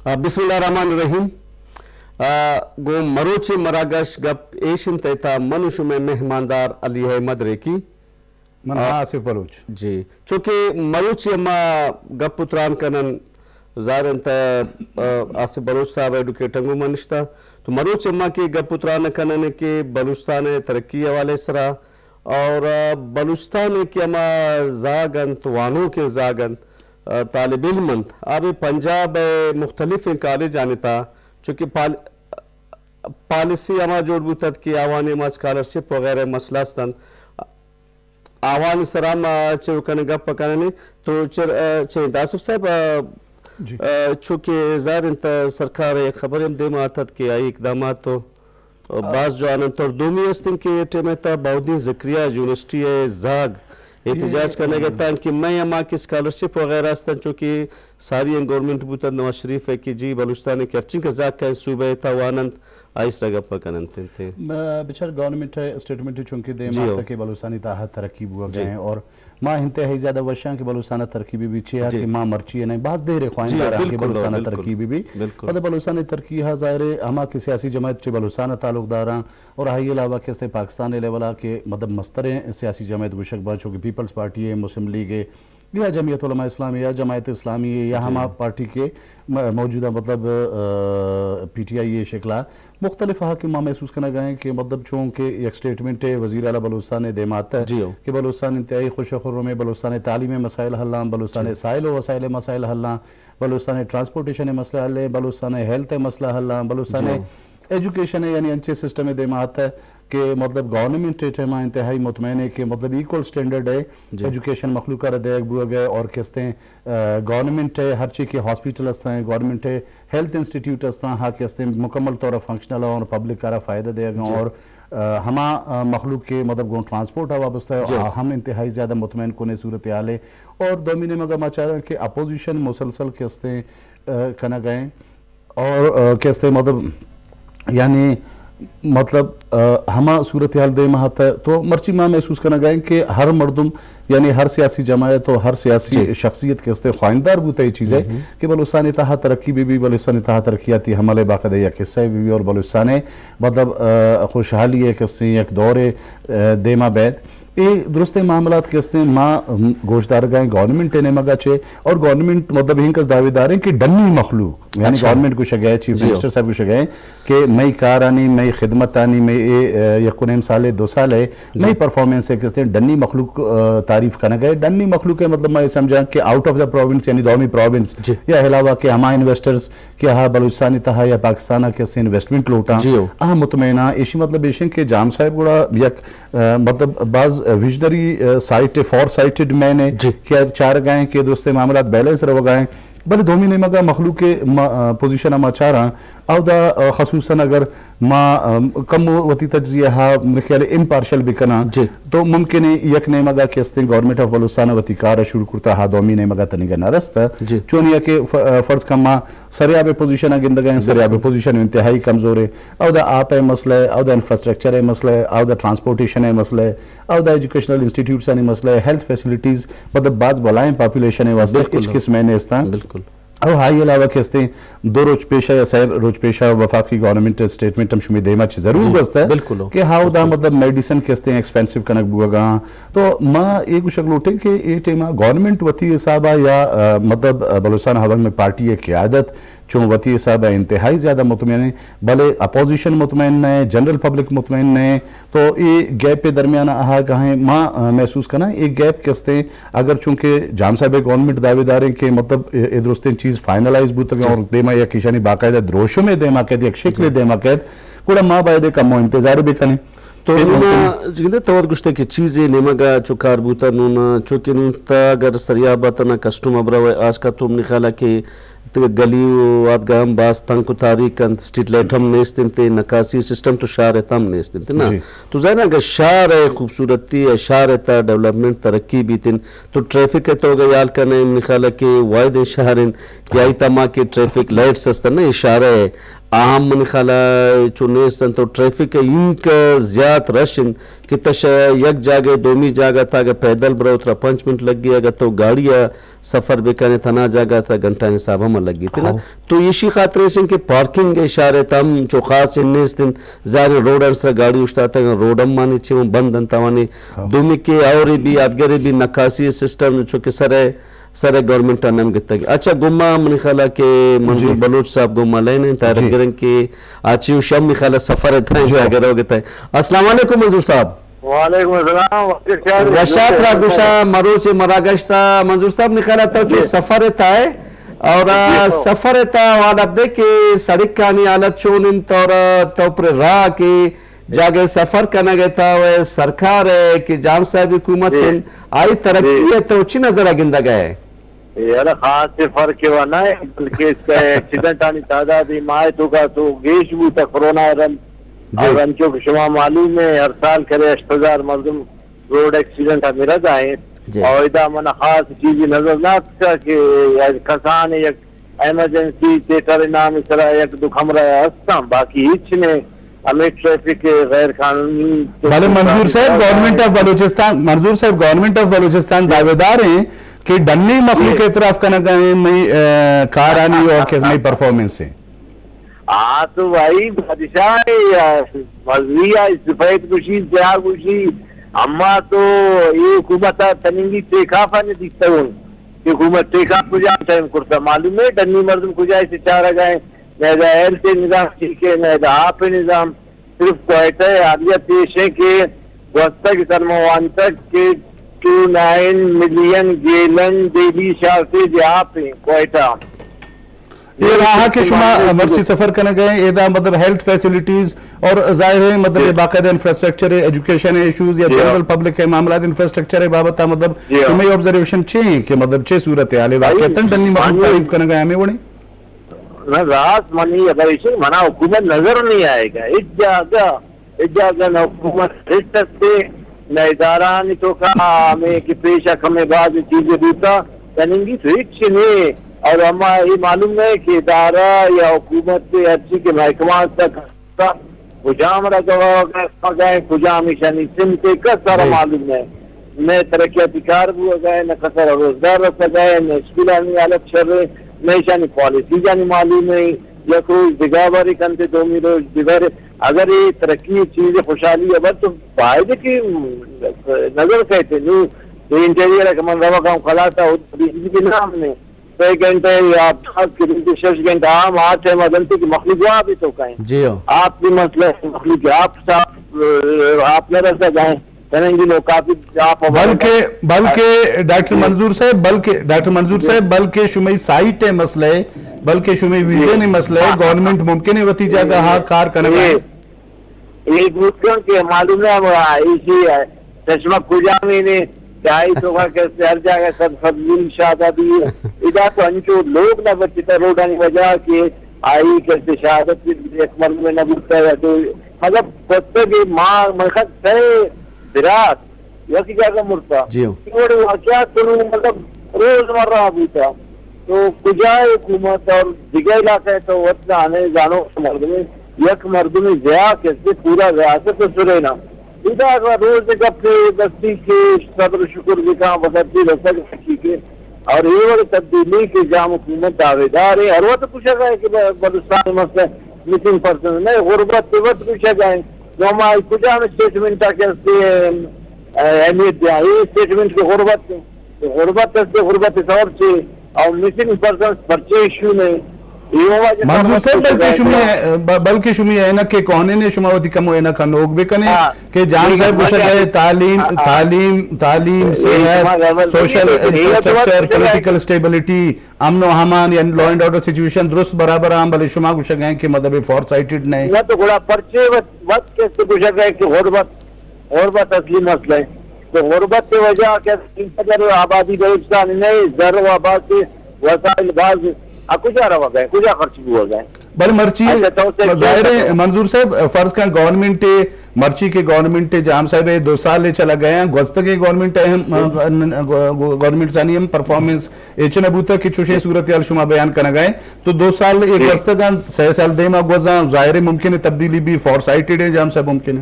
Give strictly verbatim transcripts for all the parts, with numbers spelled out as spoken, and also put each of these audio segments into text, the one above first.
बिस्मिल्लाहिर्रहमानिर्रहीम गो मरोचे मरागश गप एशियन तैता मनुष्य में मेहमानदार अली अहमद रेकी मन आसिफ बलूच जी चूंकि मरोची अम्मा गप उतरान कनन ज़ाहिरन त आसिफ बलूच साहब एडुकेटर मनिश्ता तो मरोच अम्मा की गप उतरान कनन के बलूचिस्तान तरक्की वाले सरा और बलूचिस्तान के अम्मा जागन तवानों के जागन तालिब इल्म अभी पंजाब मुख्तलिफ कॉलेज जानता चूँकि पाल, पॉलिसी अमा जोड़ बुतत की आवानी मा स्कॉलरशिप वगैरह मसला स्तन आवान सराम चुकन गप पकाने तो चर चे दासिफ साहब चूँकि ज़ाहिर इंत सरकार खबर हम दे मातत के आई इकदाम तो बास जो आनंद और दोमी अस्तिन के टेमेता बाउद्दीन ज़करिया यूनिवर्सिटी है जाग एहतजाज करने के तान कि मैं अमा की स्कॉलरशिप वगैरह स्तन चूँकि सारी गवर्नमेंट बुतन नवाज शरीफ है कि जी बलूचिस्तान के अर्चिंग का जाक का सूबे था वानंत आइस रगा पकनन थे बिचार गवर्नमेंट स्टेटमेंट चूँकि दे माता के बलूचिस्तानी ताहा तरक्की हुआ गए और माँ हिंते है ज़्यादा वर्षा के बलूचिस्तान तरकीबी भी छे कि माँ मर्ची है नहीं बात दे रहे ख्वाहिंदार के बलूचिस्तान तरकीबी भी मतलब बलूचिस्तान तरक्की हा ज़ाहिर हमा की सियासी जमात चे बलूचिस्तान ताल्लुकदार और हाई अलावा के इसते पाकिस्तान लेवल के मतलब मस्तरें सियासी जमात गुशक बा चूँकि पीपल्स पार्टी है मुस्लिम लीग है या जमीयत उलमा इस्लामी या जमायत इस्लामी है या हमा पार्टी के मौजूदा मतलब पी टी आई ये शिकला मुख्तलिफ हाकिम महसूस करना गए कि मतलब चूँकि एक स्टेटमेंट है वज़ीर आला बलूचिस्तान दे माता है कि बलूचिस्तान इंतहाई खुश खुर्रम में बलूचिस्तान तालीमी मसाइल हल्ला बलूचिस्तान साइल व वसाइल मसाइल हल्ला बलूचिस्तान ट्रांसपोर्टेशन मसला हल बलूचिस्तान हेल्थ मसला हल्ला बलूचिस्तान एजुकेशन है यानी अच्छे सिस्टम दे माता है कि मतलब गवर्नमेंट टेमा इंतहाई मुतमैन है कि मतलब इक्वल स्टैंडर्ड है एजुकेशन मखलूक कर दे गए और किस्ते गवर्नमेंट है हर चीज़ के हॉस्पिटल हस्ता है गवर्नमेंट है हेल्थ इंस्टीट्यूट हस्ता हाँ किस्ते मुकम्मल तौर फंक्शनल और पब्लिक का फ़ायदा देगा और हमा मखलूक के मतलब गो ट्रांसपोर्ट वाबस्ता है हम इंतहाई ज़्यादा मुतमैन कोने सूरत हाल है और दोमिने मगर माचार कि अपोजिशन मुसलसल किस्ते कना गए और किस्ते मतलब यानी मतलब हमा सूरत हाल दे महत है तो मर्ची माँ महसूस करना गए कि हर मर्दुम यानी हर सियासी जमायत और हर सियासी शख्सियत के इसते ख्वाहिंदार बुता ये चीज़ है कि बलूचिस्तान तहा तरक्की भी भी बलूचिस्तान तहा तरक्याती हमले बाकायदा या किस्से भी और बलूचिस्तान मतलब खुशहाली है किस्से एक दौरे देमा बैद ये दुरुस्त मामलात के इसते माँ गोशदार गए गवर्नमेंट ने मगा छे और गवर्नमेंट मतलब इनका दावेदार है कि डन्नी मखलूक यानी गवर्नमेंट को शगए चीफ मिनिस्टर साहब को शगए कि नई कार आनी नई खिदमत आनी मैं ये यकुनेम साल दो साल है नई परफॉर्मेंस है किसते डन्नी मखलूक तारीफ करना गए डन्नी मखलूक है मतलब मैं समझा कि आउट ऑफ द प्रोविंस यानी दौमी प्रोविंस या अलावा के हमा इन्वेस्टर्स कि हाँ बलूचिस्तानी तहा या पाकिस्तान के इन्वेस्टमेंट लूटा हाँ मुतमैना इसी मतलब इसी के जाम साहब गुड़ा यक मतलब बाज विजनरी साइट फॉर साइटेड मैंने क्या चार गए के दोस्ते मामला बैलेंस रह गए बल दोमी ने मगा मखलूक के पोजीशन हम चारा अवदा खसूसन अगर माँ कम वती तजिया हा मेरे ख्याल इम्पार्शल भी करना तो मुमकिन है यक ने मगा के अस्ते गवर्नमेंट ऑफ बलूचिस्तान वती कार शुरू करता हा दोमी ने मगा तनिक नरस्ता चोनिया के फर्ज का माँ सरियाबे पोजीशन अगिंद गए सरियाबे पोजीशन इंतहाई कमजोर है अवदा आप है मसला है अवदा इंफ्रास्ट्रक्चर है मसला है अवदा ट्रांसपोर्टेशन है मसला है अवदा एजुकेशनल इंस्टीट्यूट्स है मसला है हेल्थ फैसिलिटीज मतलब बाज बलाएं पॉपुलेशन है वास्ते कुछ किस महीने इस्ता बिल्कुल और हाई अलावा कहते हैं दो रोज पेशा या सैर रोज पेशा वफाकी गवर्नमेंट स्टेटमेंट हम शुमी देमा ची जरूर बसता है बिल्कुल कि हाउ दा मतलब मेडिसिन कहते हैं एक्सपेंसिव कनक बुगा तो माँ एक शक्ल उठे कि ये टेमा गवर्नमेंट वती हिसाबा या मतलब बलूचिस्तान हवा में पार्टी है क़यादत चूँ वती साहब इंतहाई ज़्यादा मुतमैन है भले अपोजिशन मुतमैन है जनरल पब्लिक मुतमैन है तो ये गैप के दरमियान आहा कहें माँ महसूस करना एक गैप किस्ते अगर चूँकि जाम साहब गवर्नमेंट दावेदार है कि मतलब ये दुरुस्त चीज़ फाइनलाइज बुत और देमा या किशानी बाकायदा द्रोशों में देमा कैद या शिकल देमा कैद कुड़ा माँ बायदे कम इंतजार भी करें तो जिंदे तौर गुश्ते की चीज़ें निमगा चुकार बूता नूना चूँकि नूता अगर सरिया बातना कस्टम अबरा आज का तुम निकाला कि गली वादगाम बास तंग को तारीख स्ट्रीट लाइट हम नेस्ते नकासी सिस्टम तो शाह रहता हम नेस्ते ना तो जाना अगर शाह रहे खूबसूरती है शाह रहता डेवलपमेंट तरक्की भी तीन तो ट्रैफिक है तो अगर याल करने निकाला कि वायदे शहर क्या तमा के ट्रैफिक लाइट्स हस्ता ना इशारा है اہم من خلا چونیستن تو ٹریفک اینک زیاد رشن کہ تش یک جاگے دومی جاگہ تا اگر پیدل برو ترا پنچ منٹ لگ گیا اگر تو گاڑیا سفر بکنے تنا جاگہ تا گھنٹہ حساب ہم لگ گئی تھی نا تو یشی خاطر سن کہ پارکنگ اشارے تم چو خاص نیستن زاری روڈ انسر گاڑی اشتاتا ہے روڈم مانی چھے بند انتوانی دومی کے اوری بھی یادگری بھی نکاسی سسٹم چو کہ سر سر گورنمنٹ نم گتا گیا اچھا گمہ منی خلا کہ منظور بلوچ صاحب گمہ لینے تارک گرن کی آچیو شم می خلا سفر تھا جاگر ہو گتا ہے. السلام علیکم منظور صاحب. وعلیکم السلام. رشاد را گوشا مروچ مراگشتا منظور صاحب نی خلا تو جو سفر تھا ہے اور سفر تھا وعدب دے کہ سڑک کانی حالت چونن تور تو پر راہ کی جاگے سفر کرنا گیا تھا وہ سرکار ہے کہ جام صاحب حکومت آئی ترقی ہے تو اچھی نظر گندہ گئے یار خاص سے فرق ہے نا بلکہ اس کا ایکسیڈنٹ آنی تعدادی ماہ تو کا تو گیش بھی تا کرونا رن اور انچوں کے شما معلوم ہے ہر سال کرے اشت ہزار مردم روڈ ایکسیڈنٹ میرا جائیں اور ادھا منہ خاص چیزی نظر نہ تھا کہ کسان یک ایمرجنسی تیٹر نام اس طرح یک دکھم رہا ہے باقی ہیچ نے ہمیں ٹریفک غیر قانونی بھلے منظور صاحب گورنمنٹ آف بلوچستان منظور صاحب گورنمنٹ آف بلوچستان دعوے دار ہیں کہ ڈنی مخلوق اعتراف کرنا گئے میں کارانی اور کسمی پرفارمنس سے ہاں تو بھائی بادشاہ مزویہ استفایت کشی جہاں کشی اما تو یہ حکومت تنینگی ٹیکافہ نے دیکھتا ہوں کہ حکومت ٹیکاف کجا ٹائم کرتا معلوم ہے ڈنی مردم کجا سے چارہ گئے نہ ایل کے نظام ٹھیک ہے نہ آپ نظام صرف کوئٹہ عالیہ پیش ہے کہ وسطہ کی سرموان تک کہ two nine million gallon daily shortage آپ ہیں کوئٹہ یہ رہا کہ شما مرچی سفر کرنے گئے ایدہ مطلب ہیلتھ فیسیلیٹیز اور ظاہر ہے مطلب باقاعدہ انفراسٹرکچر ہے ایجوکیشن ایشوز یا جنرل پبلک ہے معاملات انفراسٹرکچر ہے بابتا مطلب شما یہ آبزرویشن چھیں کہ مطلب چھے صورت ہے آلے واقعیتاً ڈنی مخلوق تعریف کرنے گئے ہمیں وڑیں نہ راست منی اگر اسے منا حکومت نظر نہیں آئے گا اس جاگہ اس جاگہ نہ حکومت رشتت سے نہ ادارانی تو کہا ہمیں کہ پیشہ ہمیں بعض چیزیں دیتا تنینگی تو اچھ نہیں اور ہمیں یہ معلوم ہے کہ ادارہ یا حکومت سے اچھی کے محکمات تک کجام رہا گئے کجام اشانی سمتے کس سارا معلوم ہے نہ ترقیاتی کار بھی ہو گئے نہ کسر روزگار رکھا گئے نہ اسکولانی حالت شر رہے نیشانی پالیسی جانی معلوم ہے یک روز دگاہ باری کنتے دومی روز دیگر اگر یہ ترقی چیزیں خوشحالی ہے تو فائدے کی نظر کہتے نو انٹیریئر ہے کہ من روا کام خلاصا بجلی کے نام نے تو ایک گھنٹے آپ کے دن شش گھنٹے عام آٹھ ہے مدنتے کی مخلوق آپ ہی تو کہیں آپ بھی مسئلہ مخلوق آپ آپ نہ رسا جائیں بلکہ بلکہ ڈاکٹر منظور صاحب بلکہ ڈاکٹر منظور صاحب بلکہ شمی سائٹ ہے مسئلہ ہے بلکہ شمی ویژن ہے مسئلہ ہے گورنمنٹ ممکن ہے وطیجہ کا ہاں کار کرنے گئے یہ گوٹکن کے معلوم ہے اسی چشمہ کجا میں نے چاہی تو کیسے ہر جاگہ سب فضل شادہ بھی ادھا تو انچو لوگ نہ بچتا روڈانی وجہ کے آئی کیسے شہادت ایک مرد میں نہ بکتا ہے تو مطلب پتہ کہ ماں مخت ہے درات یا کی جگہ مرتا واقعات تو مطلب روز مرہ بھی تھا تو کجائے حکومت اور دیگر علاقہ ہے تو وقت آنے جانو مردمی یک مردمی ضیاء کیسے پورا ریاست تو سرے نا ادھا اگر روز ایک اپنے بستی کے صبر شکر دکھا وقتی رسل سکی کے اور یہ وقت تبدیلی کے جام حکومت دعوے دار ہے ہر وقت پوچھا گئے کہ بلوچستان مسئلہ مسنگ پرسن نہیں غربت کے وقت پوچھا گئے جو ہمارے کجا ہمیں اسٹیٹمنٹ کیسے اہمیت دیا یہ اسٹیٹمنٹ کی غربت غربت سے غربت سور سے اور مسنگ پرسنس پرچے ایشو میں منظور صاحب بلکہ شمی بلکہ شمی ہے نا کہ کونے نے شماوتی کم ہوئے نا کھنوک بھی کنے کہ جان صاحب گوشت ہے تعلیم تعلیم تعلیم صحت سوشل انفراسٹرکچر پولیٹیکل سٹیبلیٹی امن و امان یا لا اینڈ آرڈر سچویشن درست برابر عام بلے شما گوشت گئے کہ مطلب فور سائٹڈ نہیں نہ تو گوڑا پرچے وقت کیسے گوشت گئے کہ غربت غربت اصلی مسئلہ ہے تو غربت کی وجہ کیسے آبادی بلوچستان نہیں زر و آباد سے وسائل باز کجا رہا گئے کجا خرچ بھی ہو گئے بل مرچی ظاہر ہے منظور صاحب فرض کا گورنمنٹ مرچی کے گورنمنٹ جام صاحب دو سال چلا گئے ہیں گوست کے گورنمنٹ گورنمنٹ ثانی پرفارمنس ایچن ابوتا کی چوشے صورتحال شما بیان کرنا گئے تو دو سال ایک گوست کا سی سال دے ما گوزاں ظاہر ممکن ہے تبدیلی بھی فور سائٹڈ ہے جام صاحب ممکن ہے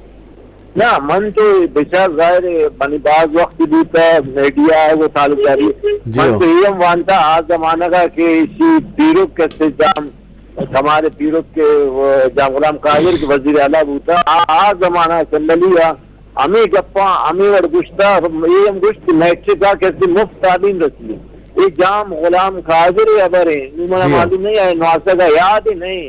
نا من تو بچار ظاہر ہے بنی بعض وقت بھی میڈیا ہے وہ تعلق جاری من تو یہ وانتا آج زمانہ کا کہ اسی پیرو کے استجام ہمارے پیرو کے جام غلام قادر کے وزیر اعلیٰ ہوتا آج زمانہ سندلیہ ہمیں گپا ہمیں اور گشتہ یہ ہم گشت میٹرکا کیسے مفت تعلیم رسی یہ جام غلام قادر ابر ہے نمانا معلوم نہیں ہے نواسہ کا یاد ہی نہیں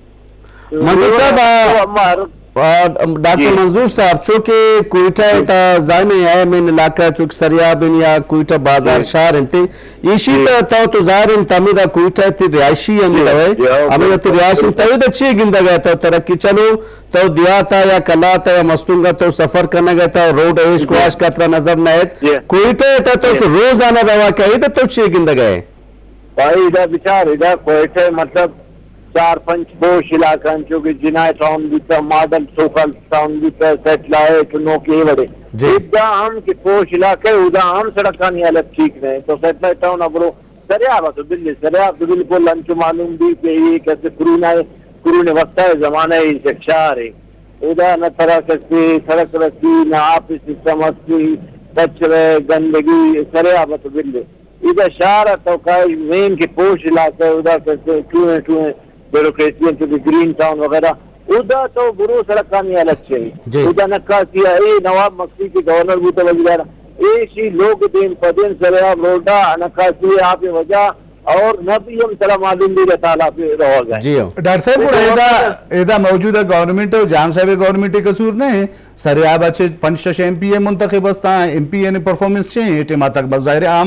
منظور صاحب ڈاکٹر منظور صاحب چونکہ کوئٹہ تا زائمے ہے من علاقہ چونکہ سریابن یا کوئٹہ بازار شہر انتے ایشی تا تو تو ظاہر انتا ہمیدہ کوئٹہ تی رہائشی ہمیں ہوئے ہمیدہ تی رہائشی تا ہمیدہ اچھی گندہ گیا تا ترقی چلو تو دیاتا یا کلاتا یا مستونگا تو سفر کرنا گیا تا روڈ ایش کواش کا ترہ نظر نہیت کوئٹہ تا تو روز آنا روا کیا ہی تا تو اچھی گندہ گئے بھائی ادھا بچار ادھا کوئٹہ مطلب چار پنچ بوش علاقہ چونکہ جنائے ٹاؤن بیتا ماڈل سوکل ٹاؤن بیتا سیٹلائٹ نوکی وڑے ادھا ہم کی پوش علاقہ ہے ادھا ہم سڑکانی حالت ٹھیک نہیں تو سیٹلائٹ ٹاؤن ابرو سریاب تو دلی سریاب تو بالکل لنچ معلوم بھی کہ یہ کیسے قرون آئے قرون وقت ہے زمانہ ہے شکشار ہے ادھا نہ طرح کسی سڑک رسی نہ آپی سسٹم اسی کچرے گندگی سریاب تو دلی ادھا شہر تو کئی مین کی پوش علاقہ ہے ادھا کیسے ٹوئیں ٹوئیں بیروکریسی کے گرین ٹاؤن وغیرہ ادھا تو برو سڑکانی حالت چاہیے ادھا نکاسی ہے اے نواب مقصی کی گورنر بوتا وزیرہ ایشی لوگ دین پدین سریاب روڈا نکاسی آپ وجہ اور نبی ہم صلی معلوم بھی تعالیٰ پہ رہا گئے جی ہو ڈاکٹر صاحب ایدہ ایدہ موجودہ گورنمنٹ جام صاحب گورنمنٹ قصور نہیں سریاب اچھے پنچ شش ایم پی اے منتخب ہستا ہیں ایم پی اے نے پرفارمنس چاہیں اٹیما تک بس ظاہر عام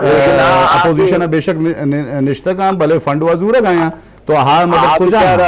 اپوزیشن بے شک نشتہ کام بلے فنڈ وزورہ گئے ہیں تو ہاں مدد کو جانا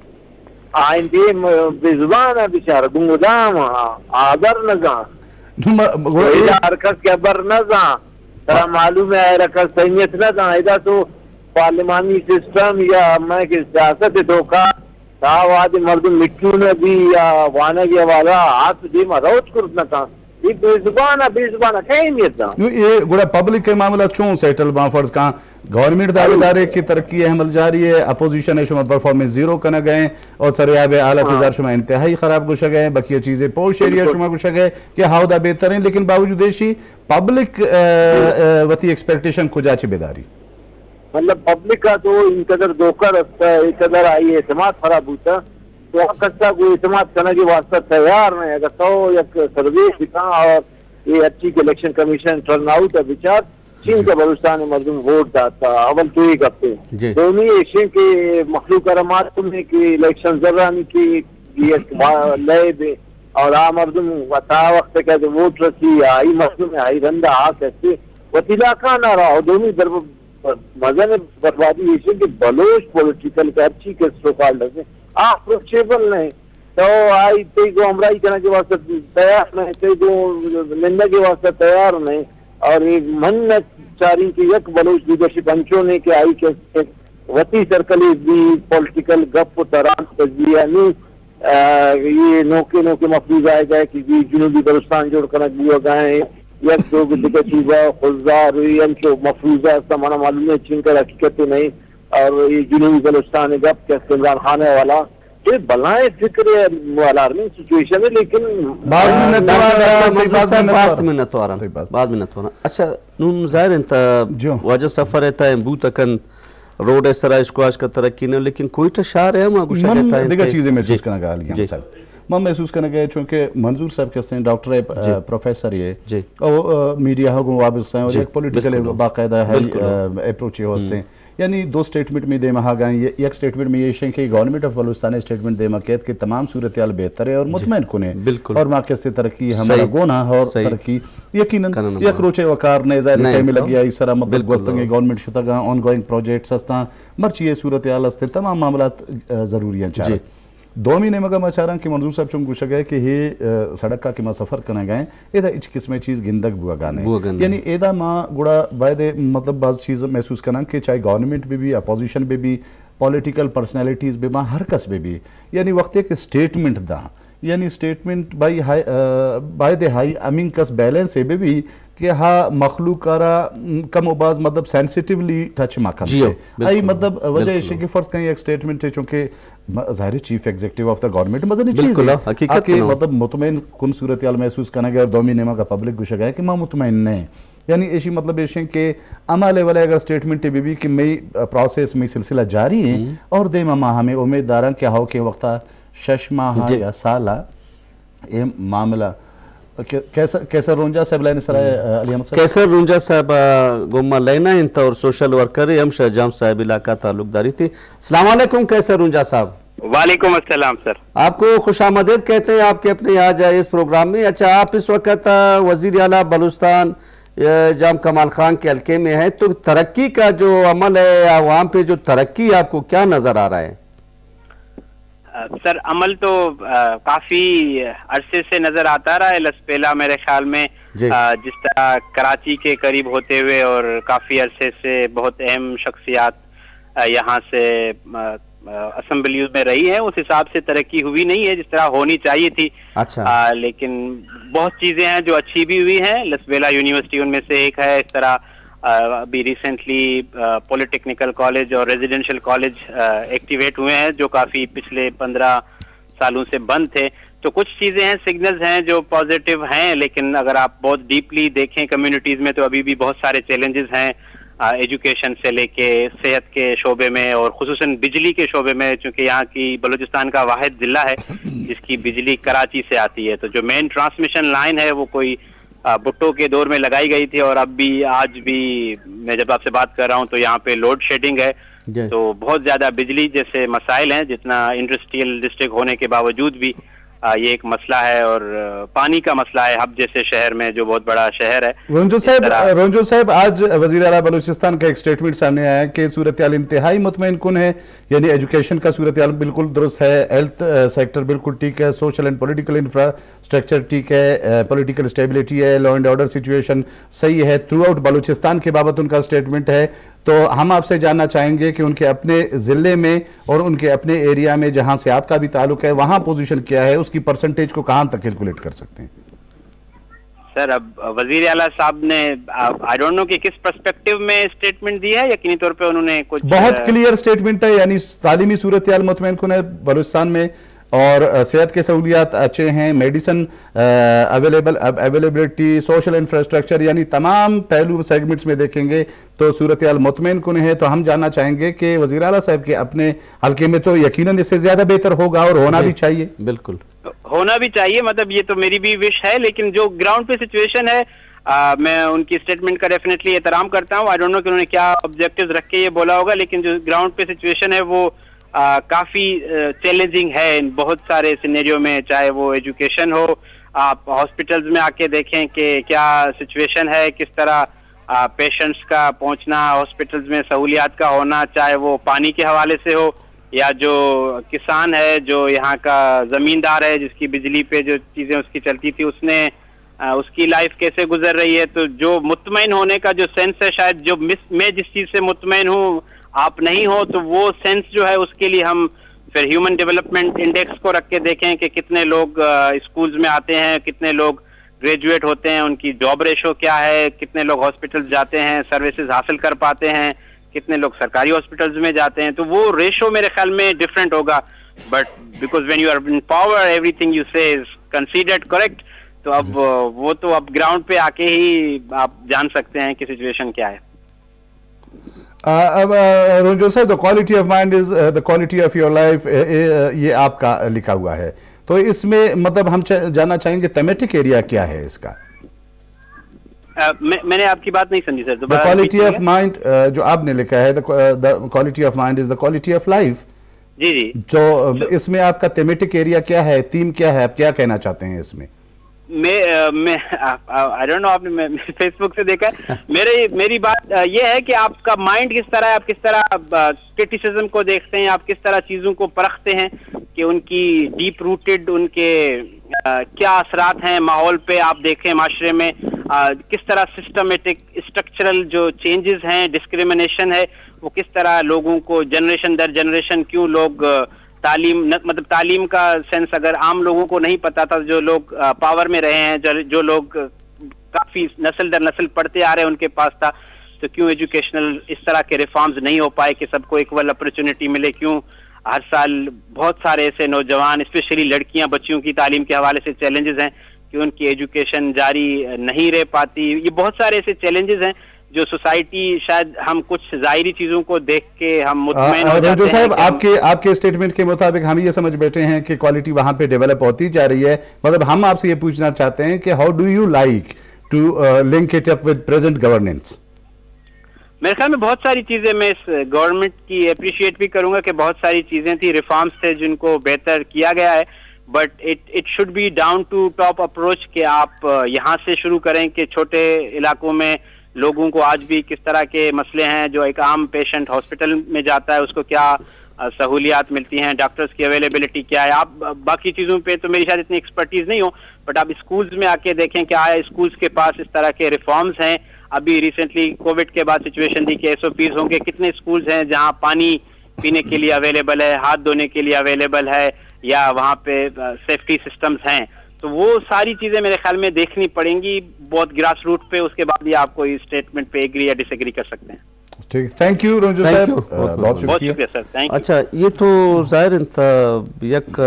آئندی بزبان ہے بچارہ گنگدام آدر نظام ایدہ حرکت کے بر نظام ترہ معلوم ہے حرکت سہمیت نظام ایدہ تو پارلیمانی سسٹم یا میں کہ سیاست دھوکا تاواد مردم مٹیوں بھی یا وانا کی حوالہ ہاتھ دیما روچ کرتنا تھا یہ بیزبانہ بیزبانہ کہیں نہیں تھا یہ گوڑا پبلک کے معاملہ چون سیٹل بانفرز کہاں گورنمنٹ دارے دارے کی ترقی احمل جاری ہے اپوزیشن شما پرفارمنس زیرو کرنا گئے اور سریاب حالت ہزار شما انتہائی خراب گوشا گئے بقیہ چیزیں پوش ایریا شما گوشا گئے کہ ہاؤدہ بہتر ہیں لیکن باوجود ایشی پبلک وطی ایکسپیکٹیشن کجا چی بیداری مطلب پبلک کا تو ان قدر دوکہ رستا ہے ایک قدر آئی اعتماد خراب ہوتا تو کسا کوئی اعتماد کرنے کی واسطہ تیار نہیں اگر تو یک سرویس دکھا اور یہ اچھی کہ الیکشن کمیشن ٹرن آؤٹ ہے بچار چین کا بلوچستان مردم ووٹ داتا اول تو ایک ہفتے دونی ایشین کے مخلوق کرامات میں کہ الیکشن ذرانی کی لئے دے اور آ مردم وطا وقت کہتے ووٹ رسی آئی مردم آئی رندہ آ کہتے وطلاقہ نہ رہا دونی در مزن بربادی ایشین کے بلوچ پولیٹیکل کا اچھی کے سوکال رسے آپ پروچیبل نہیں تو آئی تی کو امرائی کرنے کے واسطہ تیار نہیں تی کو لندہ کے واسطہ تیار نہیں اور ایک من چاری کی یک بلوچ لیڈرشپ انچوں نے کہ آئی کہ وطی سرکلی بھی پولیٹیکل گپ و تران تجزیہ نہیں یہ نوکے نوکے مفروض آئے گئے کہ جنوبی بلوچستان جوڑ کرنے بھی گئے یک دو دیگر چیزہ خزار ہوئی انچو مفروضہ سمانا معلوم ہے چین کر حقیقت نہیں اور یہ جنوبی بلوچستان گپ کہ عمران خانے والا یہ بلائیں فکر الارمنگ سچویشن ہے لیکن بعض میں نہ تو آرہا بعض میں نہ تو آرہا اچھا نون ظاہر انتا واجہ سفر ہے تا امبو تکن روڈ اس طرح اشکواش کا ترقی نہیں لیکن کوئی تا شہر ہے ہم آگوشہ کہتا ہے دیکھا چیزیں محسوس کرنا گا لیا صاحب میں محسوس کرنا گئے چونکہ منظور صاحب کہتے ہیں ڈاکٹر ہے پروفیسر یہ اور میڈیا ہوں وابست ہیں اور ایک پولیٹیکل باقاعدہ اپروچ یہ ہوستے ہیں یعنی دو سٹیٹمنٹ میں دے مہا گئے ہیں ایک سٹیٹمنٹ میں یہ شنگ کہ گورنمنٹ آف بلوچستان سٹیٹمنٹ دے مکیت کہ تمام صورتحال بہتر ہے اور مطمئن کنے اور ماکر سے ترقی ہمارا گونا اور ترقی یقیناً یک روچے وقار نے ظاہر کہیں میں لگیا اس طرح مطلب گوستنگی گورنمنٹ شتا گا آن گوئنگ پروجیکٹس ہستا مرچی یہ صورتحال ہستے تمام معاملات ضروری ہیں چاہے دو مہینے مگا میں چاہ رہا ہوں کہ منظور صاحب چون گوشا گئے کہ یہ سڑک کا کہ میں سفر کرنا گئے ایدہ اچھ قسمیں چیز گندگ بوا گانے یعنی ایدہ ماں گوڑا باید مطلب بعض چیز محسوس کرنا کہ چاہے گورنمنٹ بھی بھی اپوزیشن بھی بھی पॉलिटिकल पर्सनैलिटीज़ बे मां हर कस बे भी यानी वक्त एक स्टेटमेंट दा यानी statement by high by the high अमीन कस बैलेंस है बे भी कि हा मखलूक करा कम उबाज मतलब सेंसिटिवली टच माखन आई मतलब वजह है कि फर्ज कहीं एक स्टेटमेंट है चूंकि ज़ाहिर chief executive of the government मतलब चीज है हकीकत मतलब मुतमईन कुन सूरत हाल महसूस करना गया दो महीने का पब्लिक गुस्सा गया कि मां मुतमईन नहीं यानी ऐसी मतलब ऐसे के अमल वाले अगर स्टेटमेंट है बीबी कि मई प्रोसेस में सिलसिला जारी है और दे माह हमें उम्मीदवार क्या हो कि वक्त शश माह या साला ये मामला कैसर कैसर रुंजा साहब लाइन सराय अली अहमद साहब कैसर रुंजा साहब गुम्मा लेना इंत और सोशल वर्कर हम शहजाम साहब इलाका ताल्लुकदारी थी। अस्सलाम वालेकुम कैसर रुंजा साहब। वालेकुम अस्सलाम सर। आपको खुशामदीद कहते हैं आपके अपने यहाँ जाए इस प्रोग्राम में। अच्छा, आप इस वक्त वजीर आला बलूचिस्तान जाम कमाल खान के हल्के में है, तो तरक्की का जो अमल है या वहाँ पे जो तरक्की आपको क्या नजर आ रहा है? सर अमल तो आ, काफी अरसे से नजर आता रहा है लसपेला मेरे ख्याल में, आ, जिस तरह कराची के करीब होते हुए और काफी अरसे से बहुत अहम शख्सियात यहाँ से असेंबली में रही है, उस हिसाब से तरक्की हुई नहीं है जिस तरह होनी चाहिए थी। अच्छा। आ, लेकिन बहुत चीजें हैं जो अच्छी भी हुई हैं। लसबेला यूनिवर्सिटी उनमें से एक है। इस तरह अभी रिसेंटली पॉलिटेक्निकल कॉलेज और रेजिडेंशियल कॉलेज एक्टिवेट हुए हैं जो काफी पिछले पंद्रह सालों से बंद थे। तो कुछ चीजें हैं, सिग्नल्स हैं जो पॉजिटिव हैं, लेकिन अगर आप बहुत डीपली देखें कम्युनिटीज में तो अभी भी बहुत सारे चैलेंजेस हैं, एजुकेशन से लेके सेहत के शोबे में और खुसूसन बिजली के शोबे में, चूंकि यहाँ की बलूचिस्तान का वाहिद जिला है जिसकी बिजली कराची से आती है। तो जो मेन ट्रांसमिशन लाइन है वो कोई भुट्टो के दौर में लगाई गई थी और अब भी आज भी मैं जब आपसे बात कर रहा हूँ तो यहाँ पे लोड शेडिंग है। तो बहुत ज्यादा बिजली जैसे मसाइल हैं, जितना इंडस्ट्रियल डिस्ट्रिक्ट होने के बावजूद भी आ, ये एक मसला है। और पानी का मसला है हब जैसे शहर में जो बहुत बड़ा शहर है। रोंजो साहब रोंजो साहब आज वजीर आला बलूचिस्तान का एक स्टेटमेंट सामने आया है कि सूरत हाल इंतहाई मुतमईन कुन है, यानी एजुकेशन का सूरत हाल बिल्कुल दुरुस्त है, हेल्थ सेक्टर बिल्कुल ठीक है, सोशल एंड पॉलिटिकल इंफ्रास्ट्रक्चर ठीक है, पॉलिटिकल स्टेबिलिटी है, लॉ एंड ऑर्डर सिचुएशन सही है थ्रू आउट बलूचिस्तान के बाबत उनका स्टेटमेंट है। तो हम आपसे जानना चाहेंगे कि उनके अपने ज़िले में और उनके अपने एरिया में जहां से आपका भी ताल्लुक है वहां पोजीशन क्या है, उसकी परसेंटेज को कहां तक कैलकुलेट कर सकते हैं? सर अब वजीर आला साहब ने आई डोंट नो कि किस पर्सपेक्टिव में स्टेटमेंट दिया है, यकीनी तौर पे उन्होंने कुछ बहुत क्लियर स्टेटमेंट है, यानी तालीमी सूरत हाल मुतमईन कुन है बलूचिस्तान में और सेहत के सहूलियात अच्छे हैं, medicine available availability, social infrastructure, यानी तमाम पहलू सेगमेंट्स में देखेंगे तो सूरत हाल मुतमईन कुन है। तो हम जानना चाहेंगे कि वज़ीर आला साहब के अपने हल्के में तो यकीनन इससे ज्यादा बेहतर होगा और होना भी चाहिए। बिल्कुल होना भी चाहिए, मतलब ये तो मेरी भी विश है, लेकिन जो ग्राउंड पे सिचुएशन है आ, मैं उनकी स्टेटमेंट का डेफिनेटली एहतराम करता हूँ। आई डोंट नो कि उन्होंने क्या ऑब्जेक्टिव्स रख के ये बोला होगा, लेकिन जो ग्राउंड पे सिचुएशन है वो आ, काफी चैलेंजिंग है इन बहुत सारे सिनेरियो में, चाहे वो एजुकेशन हो, आप हॉस्पिटल्स में आके देखें कि क्या सिचुएशन है, किस तरह पेशेंट्स का पहुंचना, हॉस्पिटल्स में सहूलियात का होना, चाहे वो पानी के हवाले से हो या जो किसान है जो यहाँ का जमींदार है जिसकी बिजली पे जो चीजें उसकी चलती थी उसने आ, उसकी लाइफ कैसे गुजर रही है। तो जो मुतमईन होने का जो सेंस है, शायद जो मैं जिस चीज से मुतमईन हूँ आप नहीं हो, तो वो सेंस जो है उसके लिए हम फिर ह्यूमन डेवलपमेंट इंडेक्स को रख के देखें कि कितने लोग स्कूल्स में आते हैं, कितने लोग ग्रेजुएट होते हैं, उनकी जॉब रेशो क्या है, कितने लोग हॉस्पिटल्स जाते हैं, सर्विसेज हासिल कर पाते हैं, कितने लोग सरकारी हॉस्पिटल्स में जाते हैं। तो वो रेशो मेरे ख्याल में डिफरेंट होगा, but because when you are in power everything you say is considered correct. तो अब वो तो अब ग्राउंड पे आके ही आप जान सकते हैं कि सिचुएशन क्या है। अब रोंजो साहब, the quality of mind is the quality of your life, ये आपका लिखा हुआ है, तो इसमें मतलब हम जानना चाहेंगे थीमेटिक एरिया क्या है इसका? uh, मैं, मैंने आपकी बात नहीं समझी sir. The quality of mind जो आपने लिखा है, the quality of mind is the quality of life. जी जी, जो इसमें आपका थीमेटिक एरिया क्या है, थीम क्या है, आप क्या कहना चाहते हैं इसमें? मैं मैं आई डोंट नो, आपने फेसबुक से देखा है। मेरे मेरी बात ये है कि आपका माइंड किस तरह है, आप किस तरह क्रिटिसिज्म को देखते हैं, आप किस तरह चीजों को परखते हैं कि उनकी डीप रूटेड उनके आ, क्या असरात हैं माहौल पे। आप देखें माशरे में کس طرح سسٹمیٹک اسٹرکچرل جو چینجز ہیں, ڈسکریمنیشن ہے, وہ کس طرح لوگوں کو جنریشن در جنریشن کیوں لوگ تعلیم مطلب تعلیم کا سینس اگر عام لوگوں کو نہیں پتا تھا, جو لوگ پاور میں رہے ہیں, جو لوگ کافی نسل در نسل پڑھتے آ رہے ہیں ان کے پاس تھا, تو کیوں ایجوکیشنل اس طرح کے ریفارمز نہیں ہو پائے کہ سب کو ایکول اپرچونٹی ملے, کیوں ہر سال بہت سارے ایسے نوجوان اسپیشلی لڑکیاں بچیوں کی تعلیم کے حوالے سے چیلنجز ہیں کہ ان کی ایجوکیشن جاری نہیں رہ پاتی. یہ بہت سارے ایسے چیلنجز ہیں جو سوسائٹی شاید ہم کچھ ظاہری چیزوں کو دیکھ کے ہم مطمئن ہو جاتے ہیں. صاحب آپ کے آپ کے اسٹیٹمنٹ کے مطابق ہم یہ سمجھ بیٹھے ہیں کہ کوالٹی وہاں پہ ڈیولپ ہوتی جا رہی ہے, مطلب ہم آپ سے یہ پوچھنا چاہتے ہیں کہ how do you like to link it up with present governance? میرے خیال میں بہت ساری چیزیں میں اس گورنمنٹ کی اپریشیٹ بھی کروں گا کہ بہت ساری چیزیں تھی, ریفارمز تھے جن کو بہتر کیا گیا ہے, but it it should be down to top approach کہ آپ یہاں سے شروع کریں کہ چھوٹے علاقوں میں لوگوں کو آج بھی کس طرح کے مسئلے ہیں, جو ایک عام پیشنٹ ہاسپٹل میں جاتا ہے اس کو کیا سہولیات ملتی ہیں, ڈاکٹرز کی اویلیبلٹی کیا ہے. آپ باقی چیزوں پہ تو میری شاید اتنی ایکسپرٹیز نہیں ہو, بٹ آپ اسکولز میں آ کے دیکھیں کہ آیا اسکولز کے پاس اس طرح کے ریفارمز ہیں. ابھی ریسنٹلی کووڈ کے بعد سچویشن دی کہ ایس او پیز ہوں گے, کتنے اسکولز ہیں جہاں پانی پینے کے لیے اویلیبل ہے, ہاتھ دھونے کے لیے اویلیبل ہے, یا وہاں پہ سیفٹی سسٹمز ہیں. تو وہ ساری چیزیں میرے خیال میں دیکھنی پڑیں گی بہت گراس روٹ پہ, اس کے بعد ہی آپ کو اس اسٹیٹمنٹ پہ ایگری یا ڈس ایگری کر سکتے ہیں. ٹھیک, تھینک یو رنجو صاحب, بہت شکریہ سر, تھینک یو. اچھا, یہ تو ظاہر انتا یک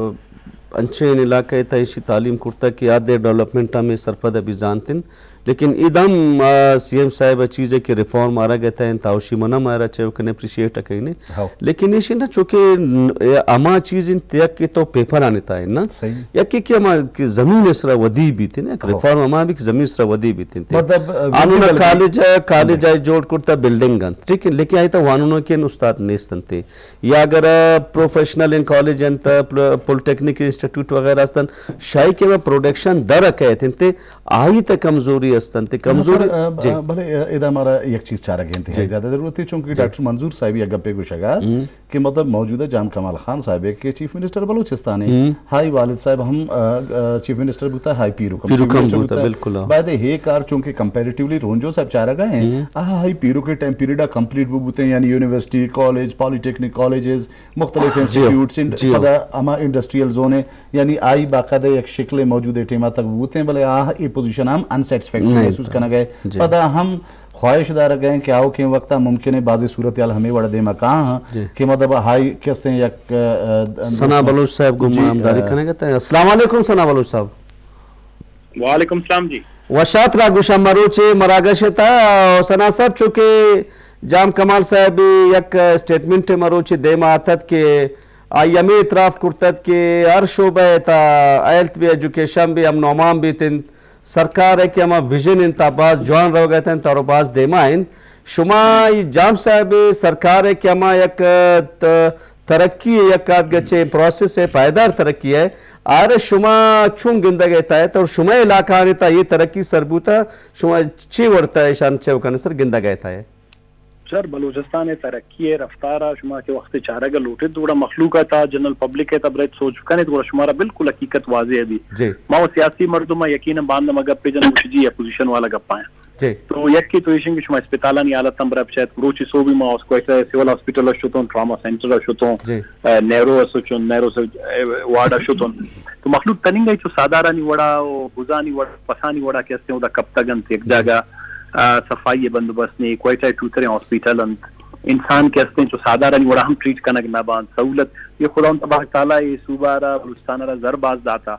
انچین علاقہ تایشی تعلیم کرتا کہ آدھے ڈیولپمنٹا میں سرپد ابھی جانتن, لیکن ادم سی ایم صاحب چیزیں کہ ریفارم آرہ گیا تھا تاوشی منہ مارا چاہے وہ کنے اپریشیٹ کہنے, لیکن یہ نا چونکہ اما چیز ان تیک کے تو پیپر آنے تھا نا, یا کہ کہ اما زمین اسرا ودی بھی تھی نا, ریفارم اما بھی زمین اسرا ودی بھی تھی, آنونا کالج کالج آئے جوڑ کرتا بلڈنگ گن, ٹھیک ہے, لیکن آئی تا وانونا کے استاد نیستن تھے, یا اگر پروفیشنل ان کالج انتا پولیٹیکنک انسٹیٹیوٹ وغیرہ استن شاہی کے میں پروڈکشن در رکھے تھے, آئی تا کمزوری استنتے کمزوری. بھلے ادھا ہمارا ایک چیز چارہ گئے انتہائی زیادہ ضرورت تھی, چونکہ ڈاکٹر منظور صاحبی اگر پہ کچھ اگا کہ مطلب موجودہ جام کمال خان صاحب ہے کہ چیف منسٹر بلوچستان ہے, ہائی والد صاحب ہم چیف منسٹر بوتا ہے ہائی پیروکم بوتا ہے, بعد ہے کار چونکہ کمپیریٹیولی رونجو صاحب چارہ گئے ہیں, ہائی پیرو کے ٹائم پیریڈا کمپلیٹ بوتے ہیں, یعنی یونیورسٹی, کالج, پالیٹیکنک کالجز, مختلف انسٹیٹیوٹس, اما انڈسٹریل زون ہے, یعنی آئی باقاعدہ ایک شکل موجود ہے ٹیمہ تک بوتے ہیں, بلے آہ یہ پوزیشن ہم انسیٹسفیکٹری محسوس کرنا گئے, پتہ ہم خواہش دار گئے کہ آؤ کہ وقتہ ممکن ہے بعضی صورتحال ہمیں وڑ دے مکان ہاں کہ مطلب ہائی کہتے ہیں یک ثنا بلوچ صاحب کو معامداری کرنے گئے ہیں. السلام علیکم ثنا بلوچ صاحب. وعلیکم السلام جی. وشات را گوشا مروچے مراگش تا ثنا صاحب, چونکہ جام کمال صاحب یک سٹیٹمنٹ مروچے دیما آتت کہ آئی ہمیں اطراف کرتت کہ ہر شعبہ تا ایلت بھی ایجوکیشن بھی ہم نومان بھی تن سرکار ہے کہ ہما ویژن انتا باز جوان رو گئے تھے تو باز دیما ہیں, شما جام صاحب سرکار ہے کہ ہما یک ترقی ہے, یک آدھ گچے پروسیس ہے, پائیدار ترقی ہے, آرے شما چون گندہ گئے تھا ہے تو شما علاقہ آنے تھا یہ ترقی سربوتا شما چی ورطا ہے شان چے وکانے سر گندہ گئے تھا ہے؟ سر بلوچستان ترقی ہے رفتارہ شما کے وقت چارہ گا لوٹے توڑا مخلوقہ تھا, جنرل پبلک ہے تب رہت سوچ چکانے توڑا شمارا بالکل حقیقت واضح ہے بھی ماں سیاسی مردمہ یقینا باندھا مگا پہ جنب مشجی اپوزیشن والا گپا ہیں, تو یک کی تویشن کی شما اسپیتالہ نہیں آلت تم براب شاید روچی سو بھی ماں اس کو ایسا سیول ہاسپیٹل اشتون, ٹراما سینٹر اشتون, نیرو اسوچون, نیرو وارڈ اشتون, تو مخلوق تننگ ہے جو سادارہ نہیں وڑا, بزا نہیں وڑا, پسا نہیں وڑا کہتے ہیں دا کب تگن تھے ایک جاگہ صفائی بندوبست نہیں کوئی چاہے ٹوتریں ہاسپیٹل انسان کے ہستے ہیں جو سادارہ نہیں وڑا ہم ٹریٹ کرنا کہ نابان سہولت یہ خدا ان تبارک تعالیٰ یہ صوبہ رہا بلوچستان رہا زرباز داتا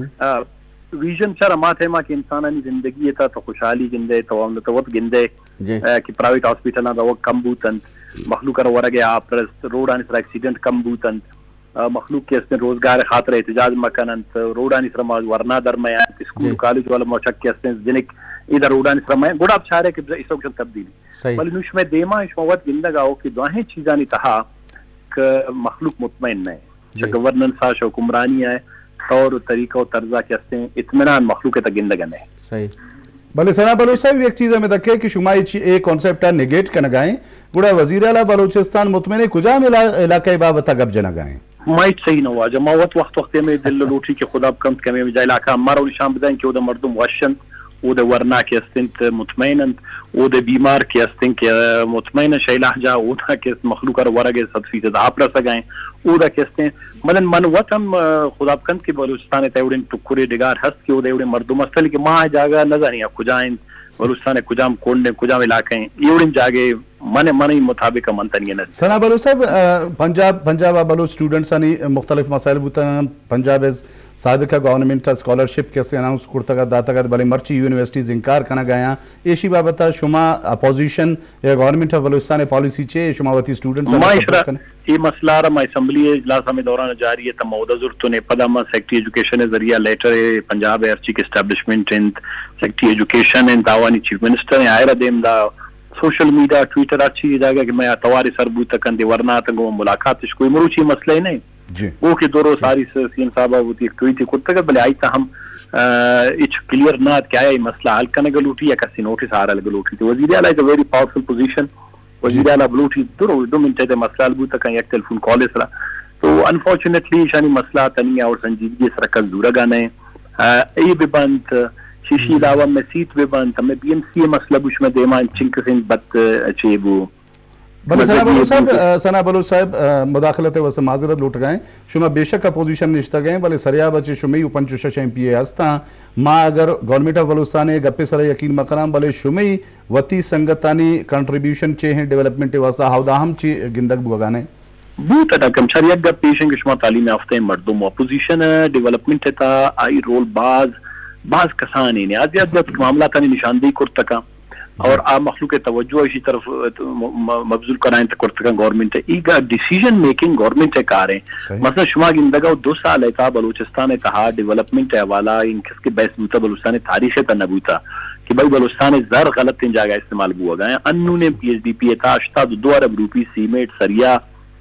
ویژن چرا مات ہے ماں کہ انسانانی زندگی تھا تو خوشحالی گندے تو ہم تو وقت گندے کہ پرائیویٹ ہاسپیٹل نہ وقت کم بوتن مخلوق رہا ورہ گیا آپ روڈ آنے سر ایکسیڈنٹ کم بوتن مخلوق کے اس میں روزگار خاطر احتجاج مکنن روڈ آنے سر ورنہ درمیان اسکول کالج والا موچک کے اس میں جنک ادھر روڈان فرمائیں گوڑا اب چاہ رہے کہ اس وقت تبدیلی بلی نوش میں دیما اس موت گندگا ہو کہ دواہیں چیزانی تہا کہ مخلوق مطمئن نہیں چاہ گورننس آش حکمرانی ہے طور و طریقہ و طرزہ کے اس میں اطمینان مخلوق تا گندگا نہیں صحیح. بلے ثنا بلوچ صاحب ایک چیز ہمیں دکھے کہ شما ایک کانسیپٹا نگیٹ کا نگائیں گوڑا وزیر اعلیٰ بلوچستان مطمئن کجا میں علاقہ بابتا گب جنگائیں مائٹ صحیح نہ ہوا جب موت وقت وقت میں دل لوٹی کہ خدا کم کمی میں جا علاقہ ہمارا نشان بدائیں کہ وہ دا مردم وشن او د ورنا کې استنت مطمئنا او د بیمار کې استن کې مطمئنا شیلا جا او دا کې مخلوق ر ورګه صد فیصد آپ را سگائیں او دا کې استن مدن من وطن خدابکند کې بلوچستان ته وړن ټکوري ډګار هست کې او د وړن مردم استل کې ما جاگا نظر یا کجائیں بلوچستان کجام کون کجام علاقے یوڑن جاگے من منی مطابق منتنی نہ سنا بلوچ صاحب پنجاب پنجاب بلوچ اسٹوڈنٹس ani مختلف مسائل بوتن پنجاب از سابقہ گورنمنٹ اسکالرشپ کے سے اناؤنس کرتا گا داتا گا بلے مرچی یونیورسٹیز انکار کنا گیا ایشی بابتا شما اپوزیشن یا گورنمنٹ آف بلوچستان پالیسی چے شما وتی اسٹوڈنٹس معاشرہ یہ مسئلہ رہا اسمبلی اجلاس ہمیں دوران جاری ہے تمودہ ضرورتوں نے پدامہ سیکٹری ایجوکیشن ذریعہ لیٹر ہے پنجاب ایئرچی کے اسٹیبلشمنٹ ان سیکٹری ایجوکیشن ان داوانی چیف منسٹر ہیں آئرہ دیم دا سوشل میڈیا ٹویٹر اچھی جاگا کہ میں اتواری سربوت تکن دی ورنہ تنگو ملاقات اس کوئی مروچی مسئلہ ہی نہیں وہ کہ دورو ساری سین صاحبہ ہوتی ایک ٹویٹی کرتا کہ بلے آئی تا ہم اچھ کلیر نات کیا ہے مسئلہ حل کرنے گلوٹی یا کسی نوٹس آ رہا گلوٹی تو وزیر اعلیٰ ہے ویری پاورفل پوزیشن وزیر اعلیٰ بلوٹی دورو دو منٹے دے مسئلہ حل بوتا کہ یک ٹیلیفون کال اس رہا تو انفارچونیٹلی شانی مسئلہ تنیا اور سنجیدگی اس رکھا زورا گانے ای ببند شیشی علاوہ میں سیٹ ببند ہمیں بی ایم سی مسئلہ بوش میں دیمان چنک سن بد اچھیبو بلے سنا بلوچ صاحب سنا بلوچ صاحب مداخلت واسه معذرت لوٹ گئے شما بے شک اپوزیشن نشتا گئے بلے سریا بچے شمی پنچوشش ایم پی اے ہستا ما اگر گورنمنٹ آف بلوچستان گپے سر یقین مقرام بلے شمی وتی سنگتانی کنٹریبیوشن چے ہیں ڈیولپمنٹ واسطہ ہاودا ہم چی گندگ بوگانے بوت ادا کم چار یک گپ پیشن کہ شما تعلیم یافتہ مردم اپوزیشن ڈیولپمنٹ تا آئی رول باز باز کسانی نے آج جب معاملہ تانی نشاندہی کرتکا اور آ مخلوق توجہ اسی طرف مبذول کرائیں تکرتکا گورنمنٹ ایگا ڈیسیجن میکنگ گورنمنٹ ہے کار ہیں مثلا شما گندگا دو سال ایتا بلوچستان تہا ڈیولپمنٹ حوالہ ان کس کے بیس بوتا بلوچستان تاریخ تا نبوتا کہ بھائی بلوچستان زر غلط تین جاگہ استعمال بوا گئے انہوں نے پی ایس ڈی پی ایتا اشتا دو ارب روپی سیمیٹ سریا